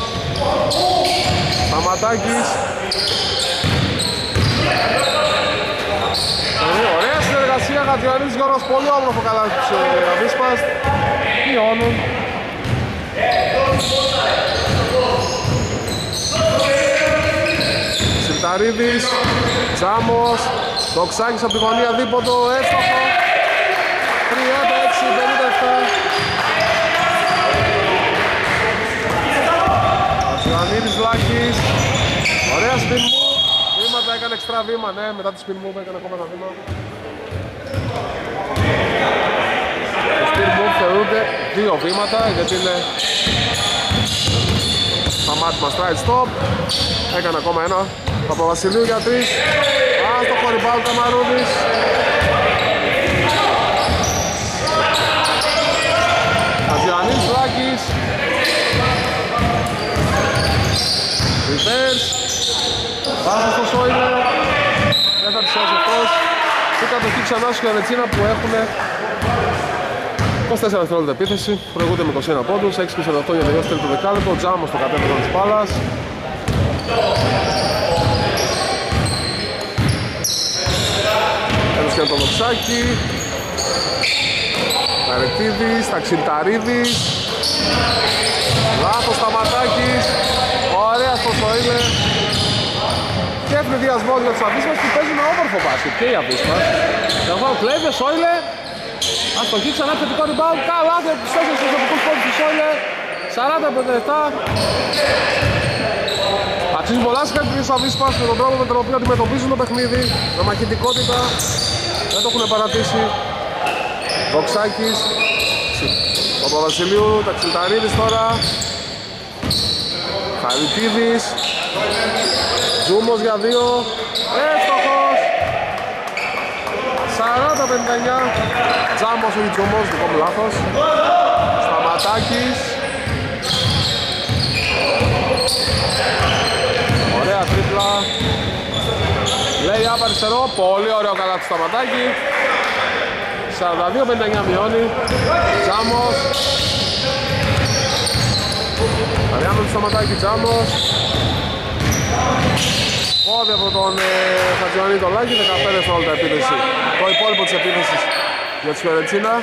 Σταματάκης. Ωραία συνεργασία, Χατζιωαννίδης Γιώργος, πολύ όμορφο καλά τους Αβίσπας. Πιώνουν. Σιλταρίδης, Τζάμος, Δοξάκης από τη γωνία δίποτο, εύστοχο. τριάντα έξι πενήντα επτά. Χατζιωαννίδης, Λάκης. Ωραία spin move. Βήματα, έκανε εξτρά βήμα, ναι, μετά τη spin move έκανε ακόμα ένα βήμα. Το spin move θεωρούνται δύο βήματα, γιατί είναι σταμάτημα stride stop. Έκανε ακόμα ένα. Παπαβασιλείου για τρεις. Άστοχο rebound Καμαρούδης. Λάθος το Σόιλε. Δεν θα τη σώσει αυτός. Η κατοχή ξανά στους Φιωρεντσίνα που έχουν είκοσι τέσσερα δευτερόλεπτα επίθεση. Προηγούνται με είκοσι ένα πόντους. έξι και σαράντα οκτώ για τελειώσει τρίτο δεκάλεπτο. Ο Τζάμος στο κατέβασμα της μπάλας. Ένας και το Δοξάκι. Καρετίδης, Ταξιλταρίδης. Λάθος Σταματάκης. Ωραία στο Σόιλε. Και ευνηδιασμός για τους Αβίσμας που παίζουν όμορφο μπάσκετ και οι Αβίσμας. Για να κλέβει ο Σόιλε. Αστοχή ξανά θετικό rebound. Καλά και τους τέσσερις προσωπικούς πόντους του Σόιλε. σαράντα πενήντα επτά. Αξίζουν πολλά συγχαρητήρια στους Αβίσμας με τον τρόπο με τον οποίο αντιμετωπίζουν το παιχνίδι. Με μαχητικότητα. Δεν το έχουν παρατήσει. Δοξάκης. Ο Παπαβασιλείου, Ταξιλταρίδης τώρα. Χαριτίδης. Ζούμος για δύο. Εύστοχος. σαράντα πενήντα εννιά. Τζάμος, όχι Τζούμος, δικό μου λάθος. Σταματάκης. Ωραία τρίπλα. Λέει άπα αριστερό. Πολύ ωραίο καλά του Σταματάκη. σαράντα δύο πενήντα εννιά μειώνει. Τζάμος. Αριάνο του Σταματάκη, Τζάμος. Πόδι από τον ε, Χατζιωαννή το Λάκη, δεκαπέντε δευτερόλεπτα επίθεση. Το υπόλοιπο της επίθεσης για τους Φιωρεντσίνα.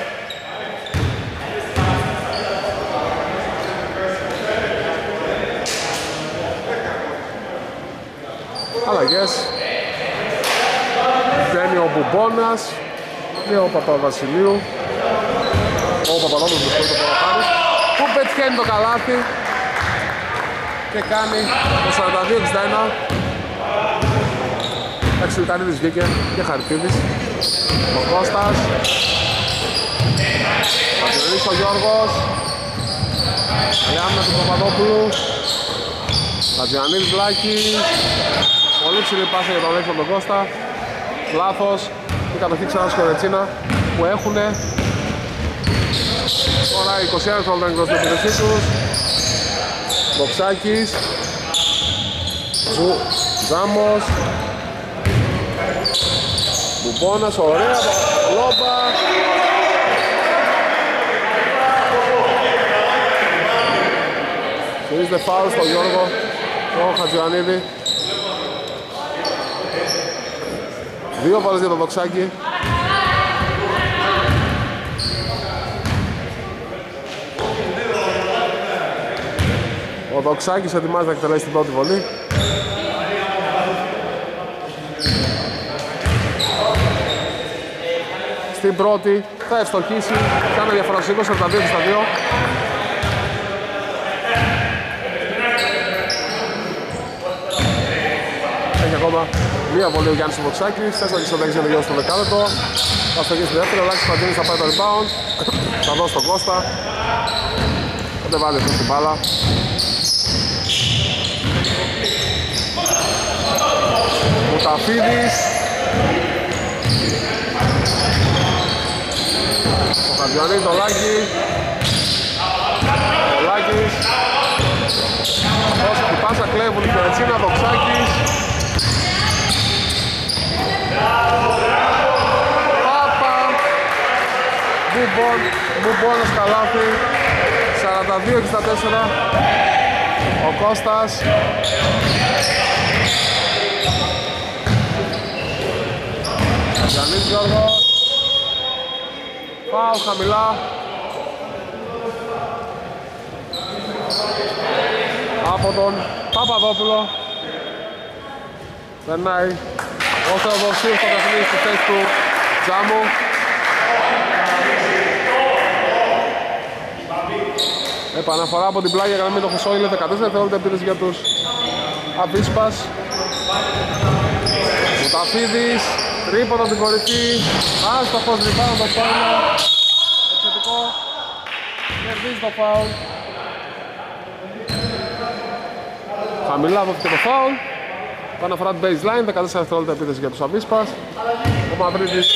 Αλλαγές. Μπαίνει ο Μπουμπώνας και ο Παπαβασιλείου. Ο Παπαδόπουλος με το Παπαχάρης, που πετυχαίνει το καλάθι και κάνει το σαράντα δύο εξήντα ένα. Ταξιλταρίδης βγήκε και Χαριτίδης. Ο Κώστας. Πατριωτής ο Γιώργος. Καλή άμυνα του Παπαδόπουλου. Χατζιαννίδης Βλάκης. Πολύ ψηλή πάσα για τον Αλέξη τον Κώστα. Λάθος. Η κατοχή ξανά στους Φιωρεντσίνα που έχουνε τώρα είκοσι ένα δευτερόλεπτα στην επίθεσή τους. Μποξάκης. Ζάμος. Μπουπώνας, ωραία, λόμπα. Συρίζεται φάουλ στον Γιώργο, τον Χατζιωαννίδη. Δύο φάουλες για τον Δοξάκη. Ο Δοξάκης ετοιμάζεται να εκτελέσει την πρώτη βολή. Στην πρώτη θα ευστοχίσει, κάνει διαφορά στους είκοσι, σαράντα δύο στα δύο. Έχει ακόμα μία βολή ο Γιάννης Δοξάκης, τέσσερα και στο δέκα για να τελειώσει το δεκάλεπτο. Θα ευστοχίσει στη δεύτερη, ο Λάκης Παντίνης θα πάει το rebound. Θα δώσει τον Κώστα. Δεν βάλει αυτό στην μπάλα. Μουταφίδης. Ο Χατζιωαννίδης, το Λάκη. Ο Λάκης. Αυτός την πάσα κλέβουν η Φιωρεντσίνα, Δοξάκης. Πάπα. Μπουμπον, Μπουμπόνος καλάθι. σαράντα δύο εξήντα τέσσερα. Ο Κώστας. Γιάννης Γιώργος. Φάουλ χαμηλά. Από τον Παπαδόπουλο. Περνάει ο Θεοδοσίου στο παιχνίδι στη θέση του Τζάμου. Επαναφορά από την πλάγια γραμμή το Χωσόιλε, δεκατέσσερα δευτερόλεπτα επίθεση για τους Αβίσπας. Μουταφίδης, τρίποντο από την κορυφή, άστοχος rebound το φάουλ. Εξαιρετικό, κερδίζει το φάουλ. Χαμηλά δόθηκε το φάουλ. Επαναφορά την baseline, δεκατέσσερα δευτερόλεπτα επίθεση για τους Αβίσπας. Ο Μαυρίδης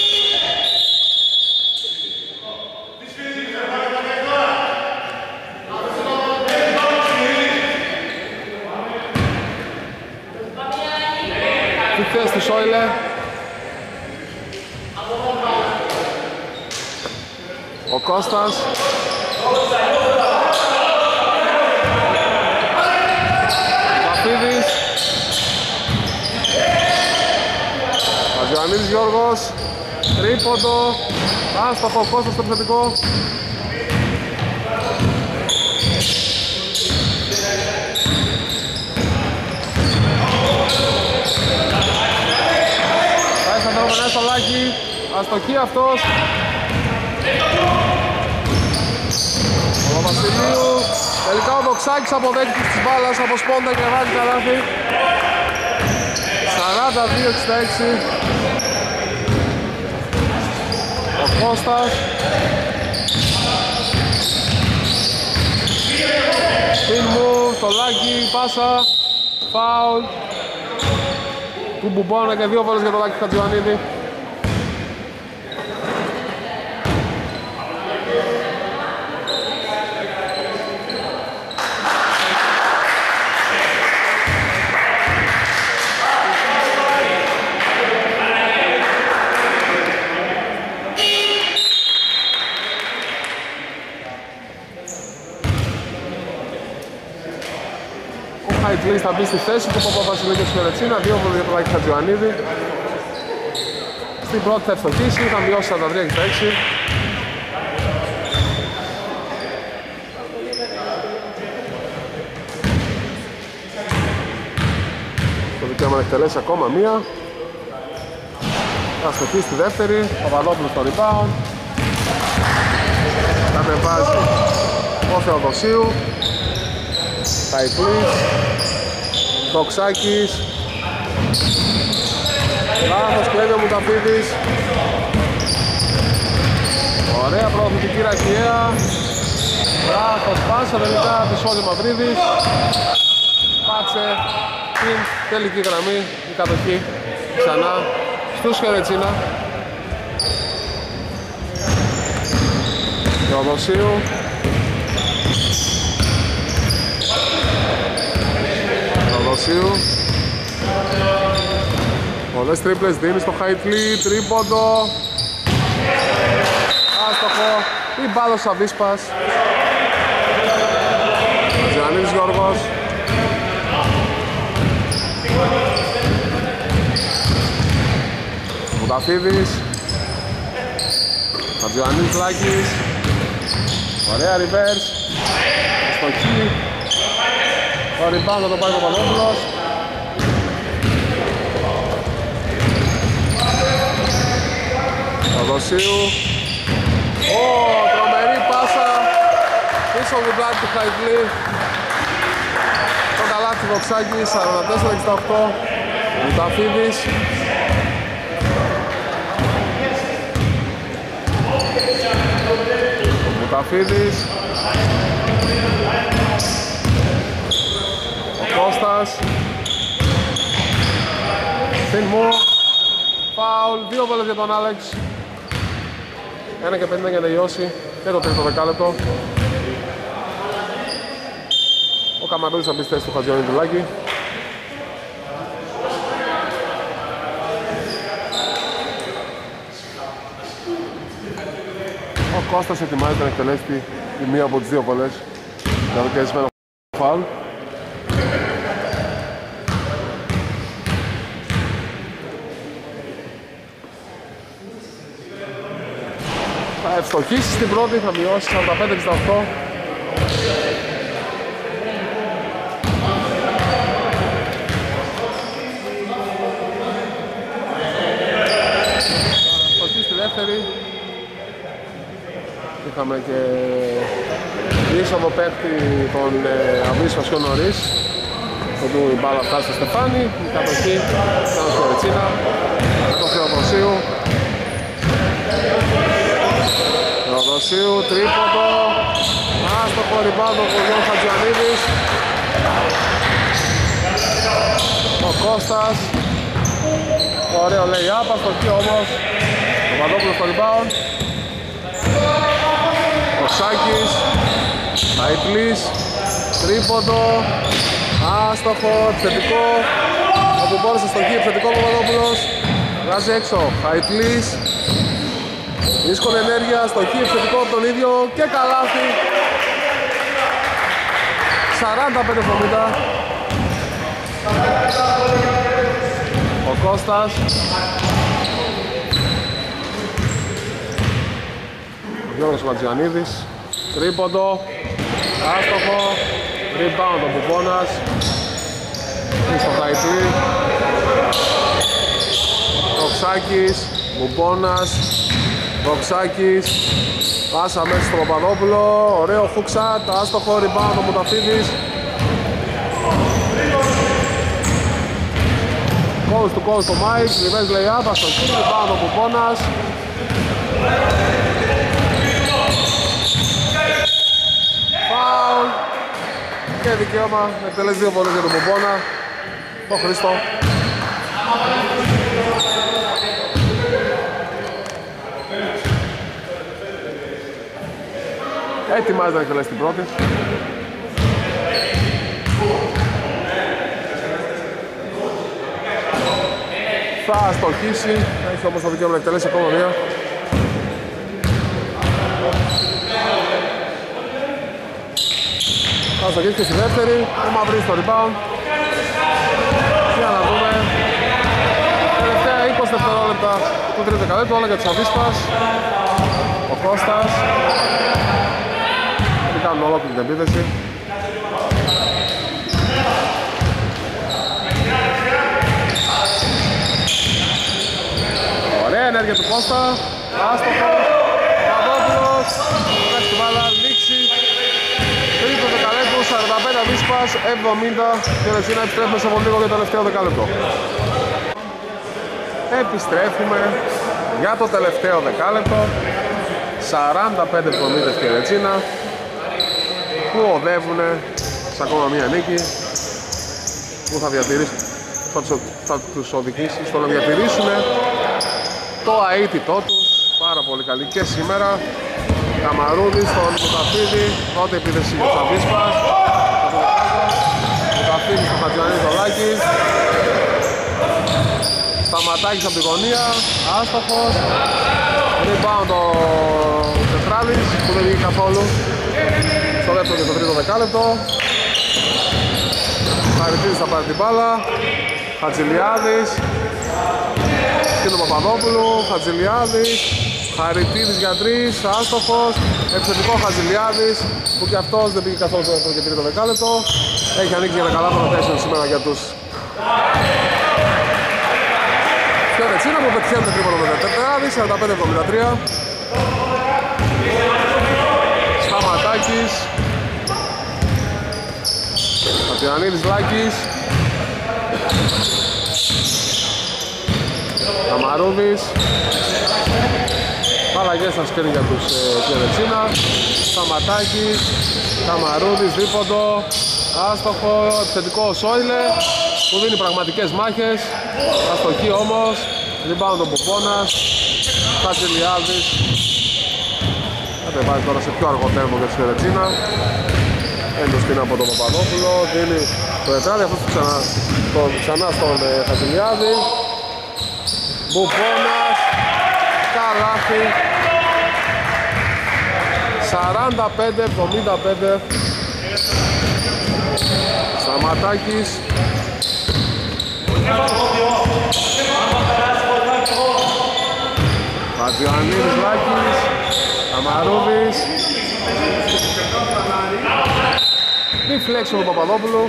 θέση του Σόιλε. Ο Κώστας. Βαφίδης. Χατζιωαννίδης Γιώργος. Τρίποντο. Άστοχο ο Κώστας στο επιθετικό. Πάει στα τρόπια στο Λάκη. Αστοχή αυτός. Ο Βασιλείου. Τελικά ο Δοξάκης αποδέχτηκε της μπάλας από σπόντα και βάζει καλάθι. σαράντα δύο εξήντα έξι. Ο Κώστας. Spin move, στο Λάκη, πάσα, φάουλ. Του Μπουμπόνα και δύο βόλες για το Λάκη Χατζιωαννίδη. Χαϊτλής θα μπει στη θέση του Παπαβασιλείου και του Φιωρετσίνα, δύο βόλες για το Λάκη Χατζιωαννίδη. Στην πρώτη θα ευστοχίσει, θα μειώσει σαράντα τρία εξήντα έξι. Το δικαίωμα να εκτελέσει ακόμα μία. Θα αστοχίσει στη δεύτερη, Παπαδόπουλος στο rebound. Θα ανεβάζει ο Θεοδοσίου. Χαϊτλής. Δοξάκης. Λάθος, κλέβει ο Μουταφίδης. Ωραία προωθητική ραχιαία. Λάθος πάσα, τελικά επεισόδιο Μαυρίδης. Πάτσε την τελική γραμμή, η κατοχή ξανά στους Χερετσίνα. Θεοδοσίου. Θεοδοσίου. Πολλές τρίπλες δίνει στο Χαϊτλή, τρίποντο. Άστοχο, η μπάλα ο Σαβίσπας. Χατζιωαννίδης Γιώργος. Μουταφίδης. Χατζιωαννίδης Λάκης. Ωραία reverse. Στοχή. Το rebound θα το πάει ο Παπαδόπουλος. Θεοδοσίου. Ω, τρομερή πάσα. Πίσω από την πλάτη του Χαϊτλή. Το καλάθι του Δοξάκη, σαράντα τέσσερα εξήντα οκτώ. Μουταφίδης. Μουταφίδης. Ο Κώστας. Spin move. Φάουλ, δύο βόλες για τον Άλεξ. ένα και πενήντα για να τελειώσει και το τρίτο δεκάλεπτο. Ο Καμαρούδης θα μπει στη θέση του Χατζιωαννίδη του Λάκη. Ο Κώστας ετοιμάζεται να εκτελέσει τη μία από τις δύο βολές για το κερδισμένο φάουλ. Θα ευστοχίσει στην πρώτη, θα μειώσει σαράντα πέντε εξήντα οκτώ. Θα ευστοχίσει στη δεύτερη. Είχαμε και είσοδο παίκτη τον Αβίσος πιο νωρίς. Θα του η μπάλα φτάσει στο Στεφάνι, η κατοχή ήταν στο Ρετσίνα με τον Θεοδοσίου. Θεοδοσίου, τρίποντο, άστοχο rebound ο Γιώργος Χατζιωαννίδης. Ο Κώστας, ωραίο λέει άπα, αστοχή όμως, ο Παπαδόπουλος στο rebound. Ο Σάκης, Χαϊτλής, τρίποντο, άστοχο, επιθετικό, ο Μπουπώνας στο στοχή, επιθετικό Παπαδόπουλος. Βγάζει έξω, Χαϊτλής. Δύσκολη ενέργεια, στοχή, επιθετικό από τον ίδιο και καλάθι. σαράντα πέντε εβδομήντα. Ο Κώστας. Ο Γιώργος Ματζιανίδης. Τρίποντο. Άστοχο. Rebound ο Μπουπώνας. Στο Χαϊτλή. Βοξάκης. Μπουπώνας. Βοξάκης. Πάσα μέσα στο Παπαδόπουλο. Ωραίο χουξάτ. Άστοχο. Rebound ο Μουταφίδης. Coast to coast ο Μάικ. Reverse layup. Αστοχή. Rebound ο Μπουπώνας. Φάουλ. Και δικαίωμα να εκτελέσει δύο βολές για τον Μπουπώνα. Το Χρήστο. Ετοιμάζει να εκτελέσει την πρώτη. Θα στοχίσει, έχει όμως το δικαίωμα να εκτελέσει ακόμα μία. Θα στοχίσει και στη δεύτερη, ο Μαυρής στο rebound. Για να δούμε. Τελευταία είκοσι δευτερόλεπτα του τρίτου δεκαλέπτου, όλα για τους Αβίσπας. Ο Κώστας. Δεν κάνουν ολόκληρη την επίθεση. Ωραία ενέργεια του Κώστα. Άστοχο. Παπαδόπουλος. Κάτσε τη μπάλα, λήξη. Τρίτο δεκαλέπτου, σαράντα πέντε Αβίσπας, εβδομήντα. Και έτσι να επιστρέφουμε σε πολύ λίγο για το τελευταίο δεκάλεπτο. Επιστρέφουμε για το τελευταίο δεκάλεπτο. σαράντα πέντε εβδομήντα και Ρετσίνα που οδεύουν σε ακόμα μία νίκη που θα διατηρήσει, θα τους, θα τους οδηγήσει στο να διατηρήσουν το αίτητό τους. Πάρα πολύ καλή και σήμερα. Καμαρούδης στον Μουταφίδη, πρώτη επίθεση για τους Αβίσπας. Μουταφίδης στον Χατζιανίδη Δολάκη. Σταματάκης από τη γωνία, άστοχος. Rebound ο Τετράλης που δεν βγήκε καθόλου στο δεύτερο και το τρίτο δεκάλεπτο. Χαριτίδης θα πάρει την μπάλα. Χατζηλιάδης. Σκύλο Παπαδόπουλου, Χατζηλιάδης. Χαριτίδης για τρεις, άστοχος. Επιθετικό Χατζηλιάδης που και αυτός δεν πήγε καθόλου στο δεύτερο και τρίτο δεκάλεπτο. Έχει ανοίξει για τα καλά προτέσεων σήμερα για τους Ρετσίνα που πετυχαίνουν το τρίποντο με Τετράδη, σαράντα πέντε εβδομήντα τρία. Σταματάκης. Πατιανίδης Λάκης. Καμαρούδης. Αλλαγές θα σκέρνει για τους ε, Ρετσίνα. Σταματάκης. Καμαρούδης, δίποντο. Άστοχο, επιθετικό Σόιλε που δίνει πραγματικές μάχες. Αστοχή όμως. Rebound ο Μπουπώνας. Χατζηλιάδης. Θα το βάζει τώρα σε πιο αργό τέρμο για τους Ρετσίνα. Έντος την από τον Παπαδόπουλο. Δίνει το Τετράδι, αυτός ξανά, το, ξανά στον ε, Χατζηλιάδη. Μπουπώνας. Καλάθι. σαράντα πέντε εβδομήντα πέντε. Σταματάκης. Πατιανίδης Λάκης. Καμαρούδης. Μη φλέξω του Παπαδόπουλου.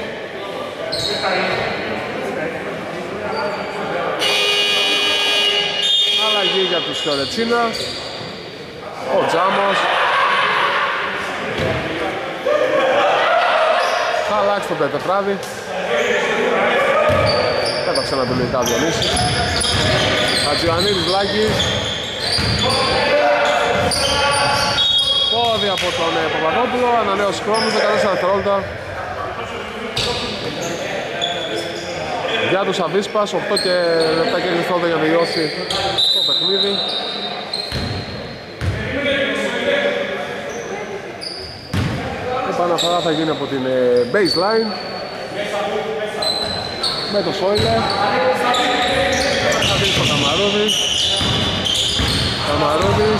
Αλλαγή για τους Φιωρετσίνα. Ο Τζάμος. Θα αλλάξει τον Τετράδι. Πέταξε ένα τελικά ο Διονύσης. Χατζιανίδης Λάκης. Πόδι από τον ε, Παπαδόπουλο. Ανανέωση χρόνου, δεκατέσσερα δευτερόλεπτα. Για τους Αβίσπας, οκτώ και λεπτά και δευτερόλεπτα για να τελειώσει το παιχνίδι. Η επαναφορά θα γίνει από την baseline. με το Σόιλε. Θα δείξει ο Καμαρούδης. Καμαρούδης.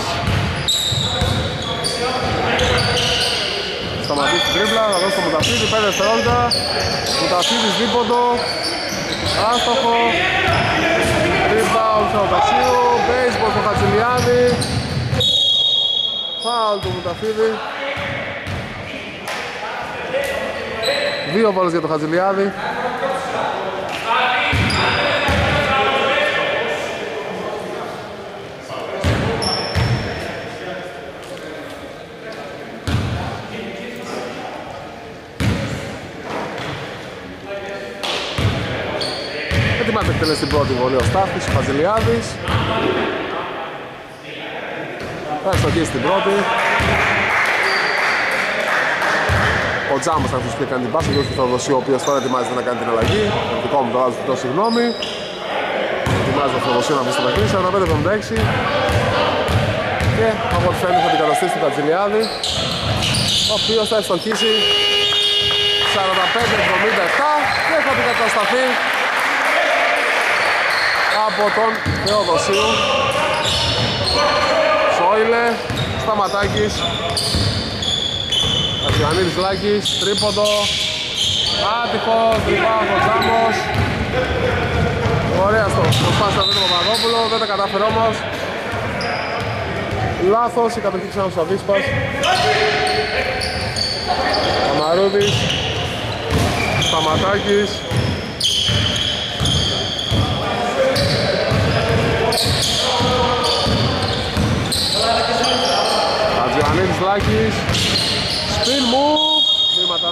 Σταματήσει την τρίπλα, θα δώσει το Μουταφίδη, πέντε δευτερόλεπτα. Μουταφίδης δίποντο. Άστοχο. Rebound στο Βασίου. Baseball στο Χατζηλιάδη. Φάουλ του Μουταφίδη. Δύο βόλες για το Χατζηλιάδη. Ετοιμάται να εκτελέσει την πρώτη βολή ο Στάφης, ο Χατζηλιάδης. Θα εστοχίσει την πρώτη. Ο Τζάμος θα αυτός που έκανε την πάση, ο Γιώργος Θεοδοσίου, ο οποίος τώρα ετοιμάζεται να κάνει την αλλαγή. Το δικό μου το βάζω ζητώ συγγνώμη. Ετοιμάζεται ο Θεοδοσίου να βγει στο παιχνίδι, σαράντα πέντε εβδομήντα έξι. Και από ό,τι φαίνεται θα την καταστήσει του Χατζηλιάδη, ο οποίος θα ευστοχίσει σαράντα πέντε εβδομήντα επτά και θα την κατασταθεί από τον Θεοδοσίου. Σόιλε, Σταματάκης, Ατζιανίδης Λάκης, τρίποντο, άτυχο, τριπάω ο Τζάμος. Ωραία στο προσπάθησε να βρει τον Παπαδόπουλο, δεν τα κατάφερε όμως. Λάθος, η κατοχή ξανά στους Αβίσπας. Καμαρούδης, Σταματάκης. Ατζιανίδης Λάκης. Spin move, βήματα.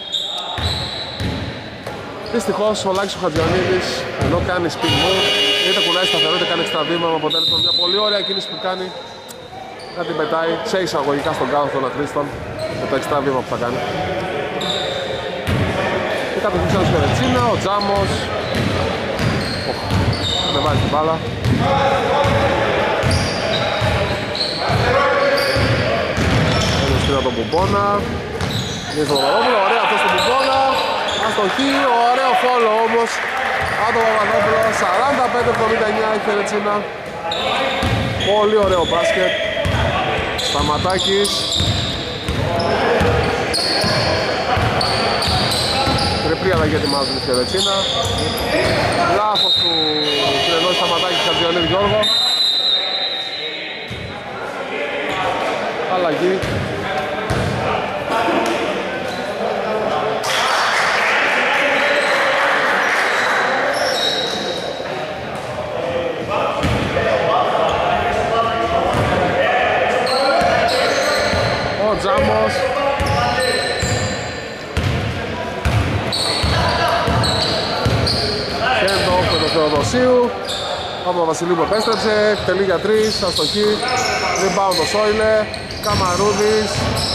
Δυστυχώς ο Λάκης ο Χατζιανίδης, ενώ κάνει spin move, είτε κουράζει σταθερό είτε κάνει εξτρα βήμα, με αποτέλεσμα μια πολύ ωραία κίνηση που κάνει. Κάτι πετάει σε εισαγωγικά στον κάδο των αχρήστων με το εξτρα βήμα που θα κάνει. Και κάτω του ξανά Φερετσίνα, ο Τζάμος. Δεν βάζει την μπάλα. Τον Μπουμπόνα, είναι στο Παπαδόπουλο, ωραία αυτό στον Μπουμπόνα, αστοχή, ωραίο φόλο όμως από τον Παπαδόπουλο, σαράντα πέντε εβδομήντα εννιά η Φερετσίνα, πολύ ωραίο μπάσκετ. Σταματάκης, τριπλή αλλαγή ετοιμάζουν η Φερετσίνα, λάθος του Κρενός Σταματάκης Χατζιανίδη Γιώργο, αλλαγή. Ο Τζάμος. Σέντο με τον Θεοδοσίου. Από Βασιλείου που επέστρεψε, τελεί για τρεις, αστοχή. Rebound το Σόιλε. Καμαρούδης.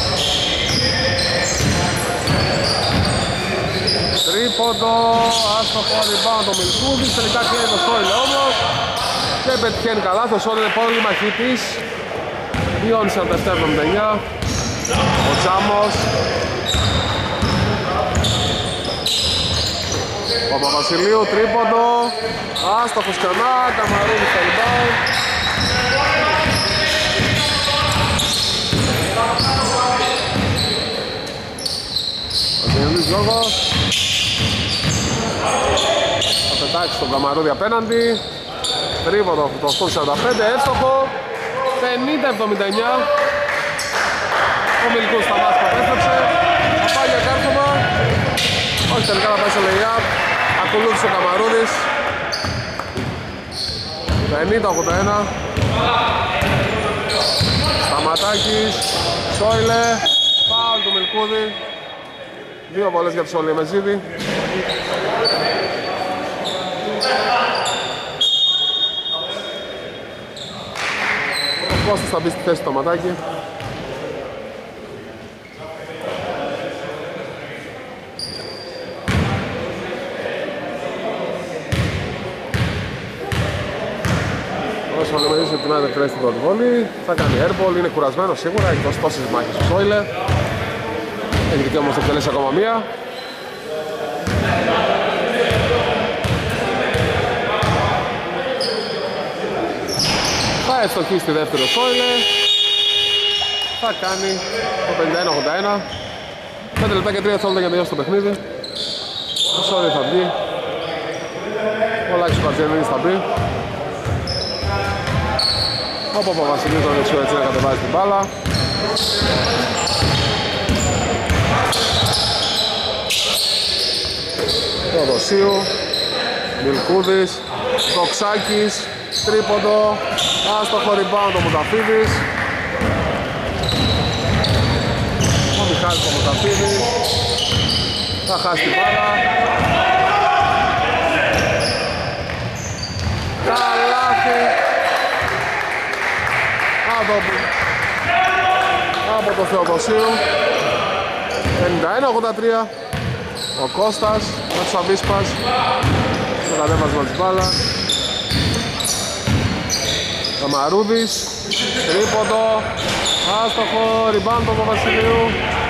Τρίποντο, άστοχο, rebound το Μιλκούδης. Τελικά κλαίει το Σόιλε όμως. Και πετυχαίνει καλά, το Σόιλε είναι πολύ μαχητής. δύο σαράντα επτά εβδομήντα εννιά. Ο Τζάμος. Ο Παπαβασιλείου, τρίποντο. Άστοχος ξανά, Καμαρούδης στα rebound. Ο Ζενιλής Γιώργος. Θα πετάξει τον Καμαρούδη απέναντι. Τρίποντο το οκτώ σαράντα πέντε, εύστοχο. πενήντα εβδομήντα εννιά. Ο Μιλκούς στα μάτια που επέστρεψε. Θα πάει για κάρφωμα. Όχι, τελικά θα πάει σε lay-up. Ακολούθησε ο Καμαρούδης. πενήντα ογδόντα ένα. Σταματάκης. Σόιλε. Φάουλ του Μιλκούδη. Δύο βολές για τους Ολιμεζίδη. Ο Κώστας θα μπει στη θέση του Σταματάκη. Ο Ολιμεζίδης ετοιμάζει να εκτελέσει την πρώτη βολή. Θα κάνει airball, είναι κουρασμένος σίγουρα, έχει δώσει τόσες μάχες στο Σόιλε. Έχει δικαίωμα όμως να εκτελέσει ακόμα μία. Θα ευστοχεί στη δεύτερο Σόιλε. Θα κάνει το πενήντα ένα ογδόντα ένα. πέντε λεπτά και τρία δευτερόλεπτα για να τελειώσει το παιχνίδι. Ο Σόιλε θα βγει. Ο Λάκης Πατζιανίδης θα μπει. Ο Παπαβασιλείου τον δεξιό έτσι να κατεβάζει την μπάλα. Θεοδοσίου, Μιλκούδης, Κοξάκης, τρίποντο, άστοχο rebound ο Μουταφίδης. Ο Μιχάλης ο Μουταφίδης θα χάσει την μπάλα. Καλάθι από το Θεοδοσίου. πενήντα ένα ογδόντα τρία. Ο Κώστας, ο Τσαβίσπας, το κατέβασμα της μπάλας. Ο Μαρούδης, τρίποντο, άστοχο, rebound από Βασιλείου.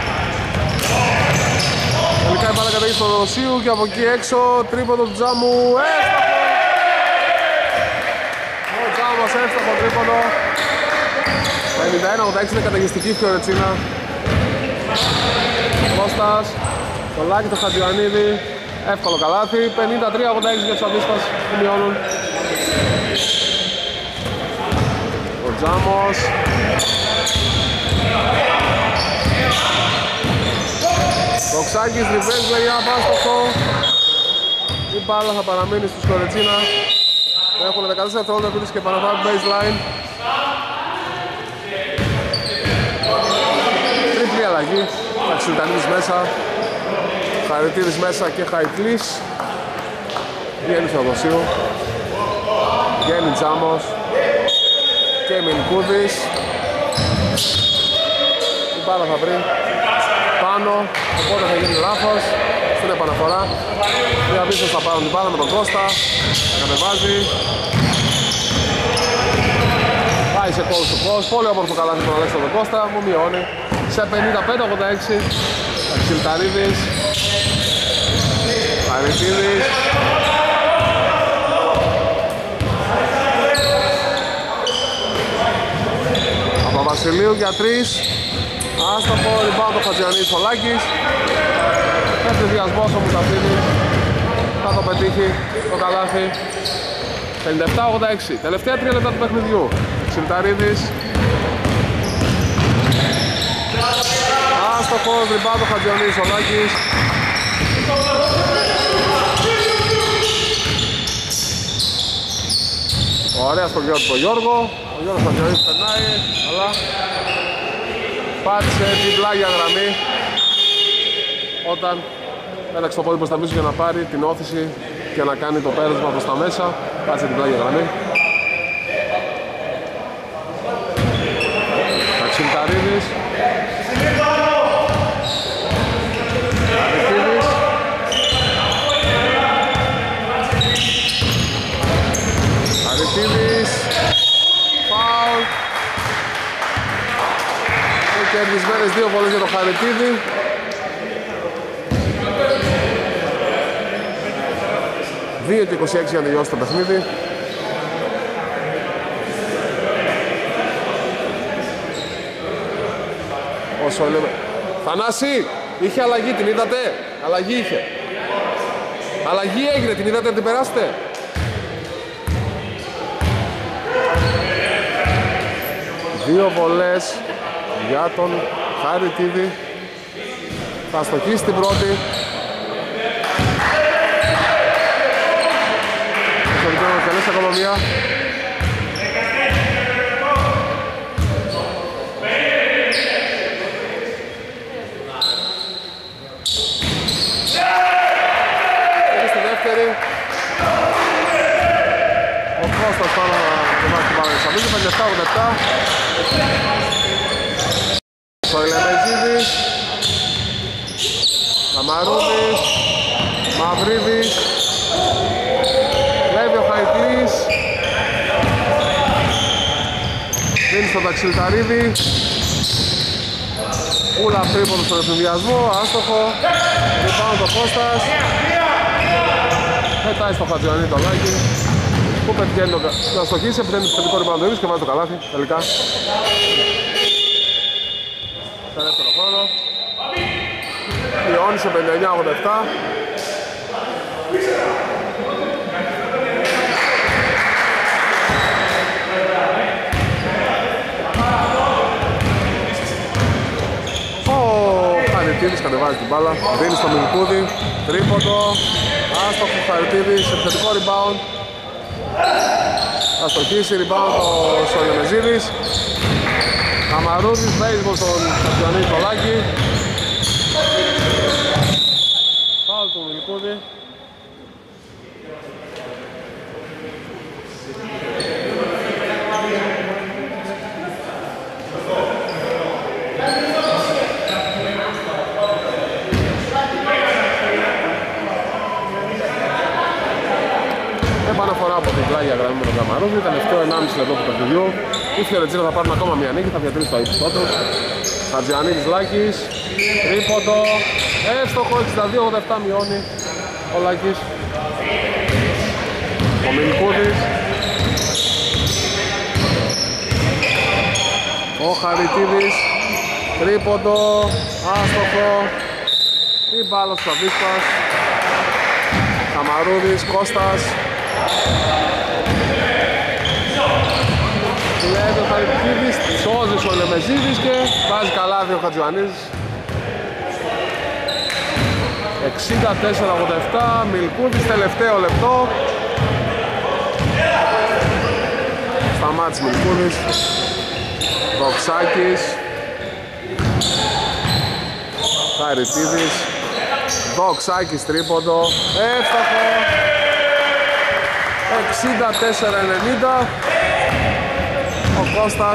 Τελικά η μπάλα καταγεί στο Ρωσίου και από εκεί έξω τρίποντο του Τζάμου, έστοχο. Ο Τζάμος έστοχο τρίποντο. πενήντα ένα ογδόντα έξι είναι καταγιστική Φιωρετσίνα. Κώστας, το Λάκη, το Χατζιωαννίδη, εύκολο καλάθι. Πενήντα τρία ογδόντα έξι για τους Αβίσπας που μειώνουν. Ο Τζάμος. Το Ξάκης, revenge λέει απάστοχο. Η μπάλα θα παραμείνει στους Φιωρετσίνα. Έχουν δεκατέσσερα δευτερόλεπτα επίθεση και παραπάνω baseline. Τριπλή αλλαγή. Ταξιλτανίδης μέσα, Χαριτίδης μέσα και Χαϊτλής. Βγαίνει Θεοδοσίου, βγαίνει Τζάμος και Μιλκούδης. Η μπάλα θα βρει πάνω, οπότε θα γίνει λάθος στην επαναφορά. Οι Αβίσσες θα πάρουν την μπάλα με τον Κώστα, κατεβάζει. Πάει σε κόλ του post, πολύ όμορφο καλάθι τον Αλέξανδρο Κώστα, μου μειώνει σε πενήντα πέντε ογδόντα έξι. Αξιλταρίδης, Χαριτίδης, Παπαβασιλείου για τρεις. Άστοχο, rebound ο Χατζιαννίδης ο Λάκης. Πέφτει διασμός ο Μουταφίδης. Θα το πετύχει το καλάθι. πενήντα επτά ογδόντα έξι. Τελευταία τρία λεπτά του παιχνιδιού. Αξιλταρίδης. Άστοχος, rebound ο Χατζιαννίδης ο Λάκης. Ωραία στο γιο του τον Γιώργο. Ο Γιώργος Χατζιαννίδης περνάει, αλλά πάτησε την πλάγια γραμμή όταν πέταξε το πόδι προς τα πίσω για να πάρει την όθηση και να κάνει το πέρασμα προς τα μέσα. Πάτησε την πλάγια γραμμή. Αξιλταρίδης. Αρετίδης. Αρετίδης. Φάουλ. Και κερδισμένες δύο βολές για το Χαρετίδη. δύο και είκοσι έξι για να τελειώσει το παιχνίδι. Όσο λέμε. Θανάση, είχε αλλαγή, την είδατε? Αλλαγή είχε. Αλλαγή έγινε, την είδατε, την περάσετε? Δύο βολές για τον Χαριτίδη. Θα στοχίσει την πρώτη. Καλές ακόμα μία. Και στη δεύτερη ο Κώστας πάνω να βάζει την μπάλα εξαμίζει. πενήντα επτά ογδόντα επτά. Ο Ηλεμεζίδης, Αμαρούδης, Μαυρίδης, Λέβη ο Χαϊτλής, δίνει στον Ταξιλταρίδη, Ούλα τρίποντο στον ευθυνδιασμό, άστοχο, λοιπόν το Κώστας, πετάει στο Χατζιαννίδη το Λάκη. Που πετυχαίνει να στοχίσει, επιτέλει το θετικό rebound και βάζει το καλάθι τελικά. Σε δεύτερο χρόνο. Ιόνισε πενήντα εννιά ογδόντα επτά. Χαριτίδης κατεβάζει την μπάλα, δίνει στο Μιλκούδη, τρίποντο, άστοχο Χαριτίδης, επιθετικό rebound. Θα στοχίσει rebound ο Σολεμεζίδης. Καμαρούδης, baseball στον Χατζιανή Κολάκη. Φάουλ του Μιλκούδη. Επαναφορά από την πλάγια γραμμή με τον Καμαρούδη, τελευταίο ενάμιση λεπτό του παιχνιδιού. Οι Φιωρεντίνα θα πάρουν ακόμα μια νίκη, θα διατηρήσει το ύψιστό τους. Χατζιανίδης Λάκης, τρίποντο, εύστοχο, εξήντα δύο ογδόντα επτά μειώνει ο Λάκης. Ο Μιλκούδης. Ο Χαριτίδης, τρίποντο, άστοχο. Η μπάλα στο Αβίσπας. Καμαρούδης, Κώστας. Λέει ο Χαριτίδης, σώζει ο Λεμεζίδης και βάζει καλάδι ο Χατζιανίδης. εξήντα τέσσερα ογδόντα επτά, Μιλκούδης, τελευταίο λεπτό. Σταμάτησε Μιλκούδης. Δοξάκης. Χαριτίδης. Δοξάκης τρίποντο. Εύστοχο. εξήντα τέσσερα ενενήντα. Ο Κώστας.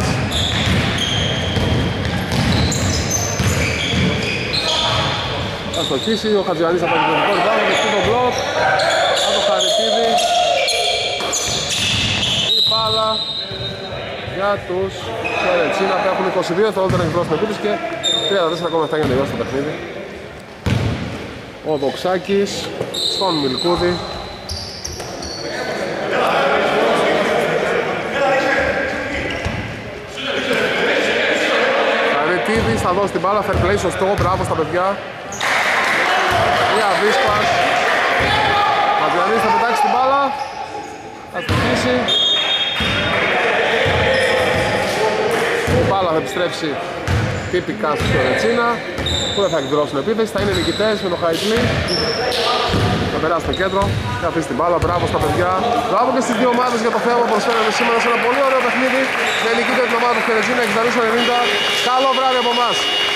Θα στοχίσει, ο Χατζιανής από το δικό ρημπάουντ, θα δεχτεί τον μπλοκ από το Χαριτίδη. Η μπάλα για τους Φιωρεντίνα που έχουν είκοσι δύο δευτερόλεπτα να εκδρώσουν επίθεση και τριάντα τέσσερα κόμμα επτά για να τελειώσει το παιχνίδι. Ο Δοξάκης στον Μιλκούδη. Χαριτίδης θα δώσει την μπάλα, fair play, σωστό, μπράβο στα παιδιά. Η Αβίσπας. Χατζιανής θα πετάξει την μπάλα. Θα στοχίσει. Η μπάλα θα επιστρέψει τυπικά στη Φιωρεντίνα που δεν θα εκδηλώσουν επίθεση, θα είναι νικητές με το Χαϊτλή. Θα περάσει στο κέντρο και θα αφήσει την μπάλα. Μπράβο στα παιδιά. Μπράβο και στις δύο ομάδες για το θέμα που προσφέραμε σήμερα σε ένα πολύ ωραίο παιχνίδι. Με νικητή την ομάδα του Φιωρεντίνα εξήντα ενενήντα. Καλό βράδυ από εμάς.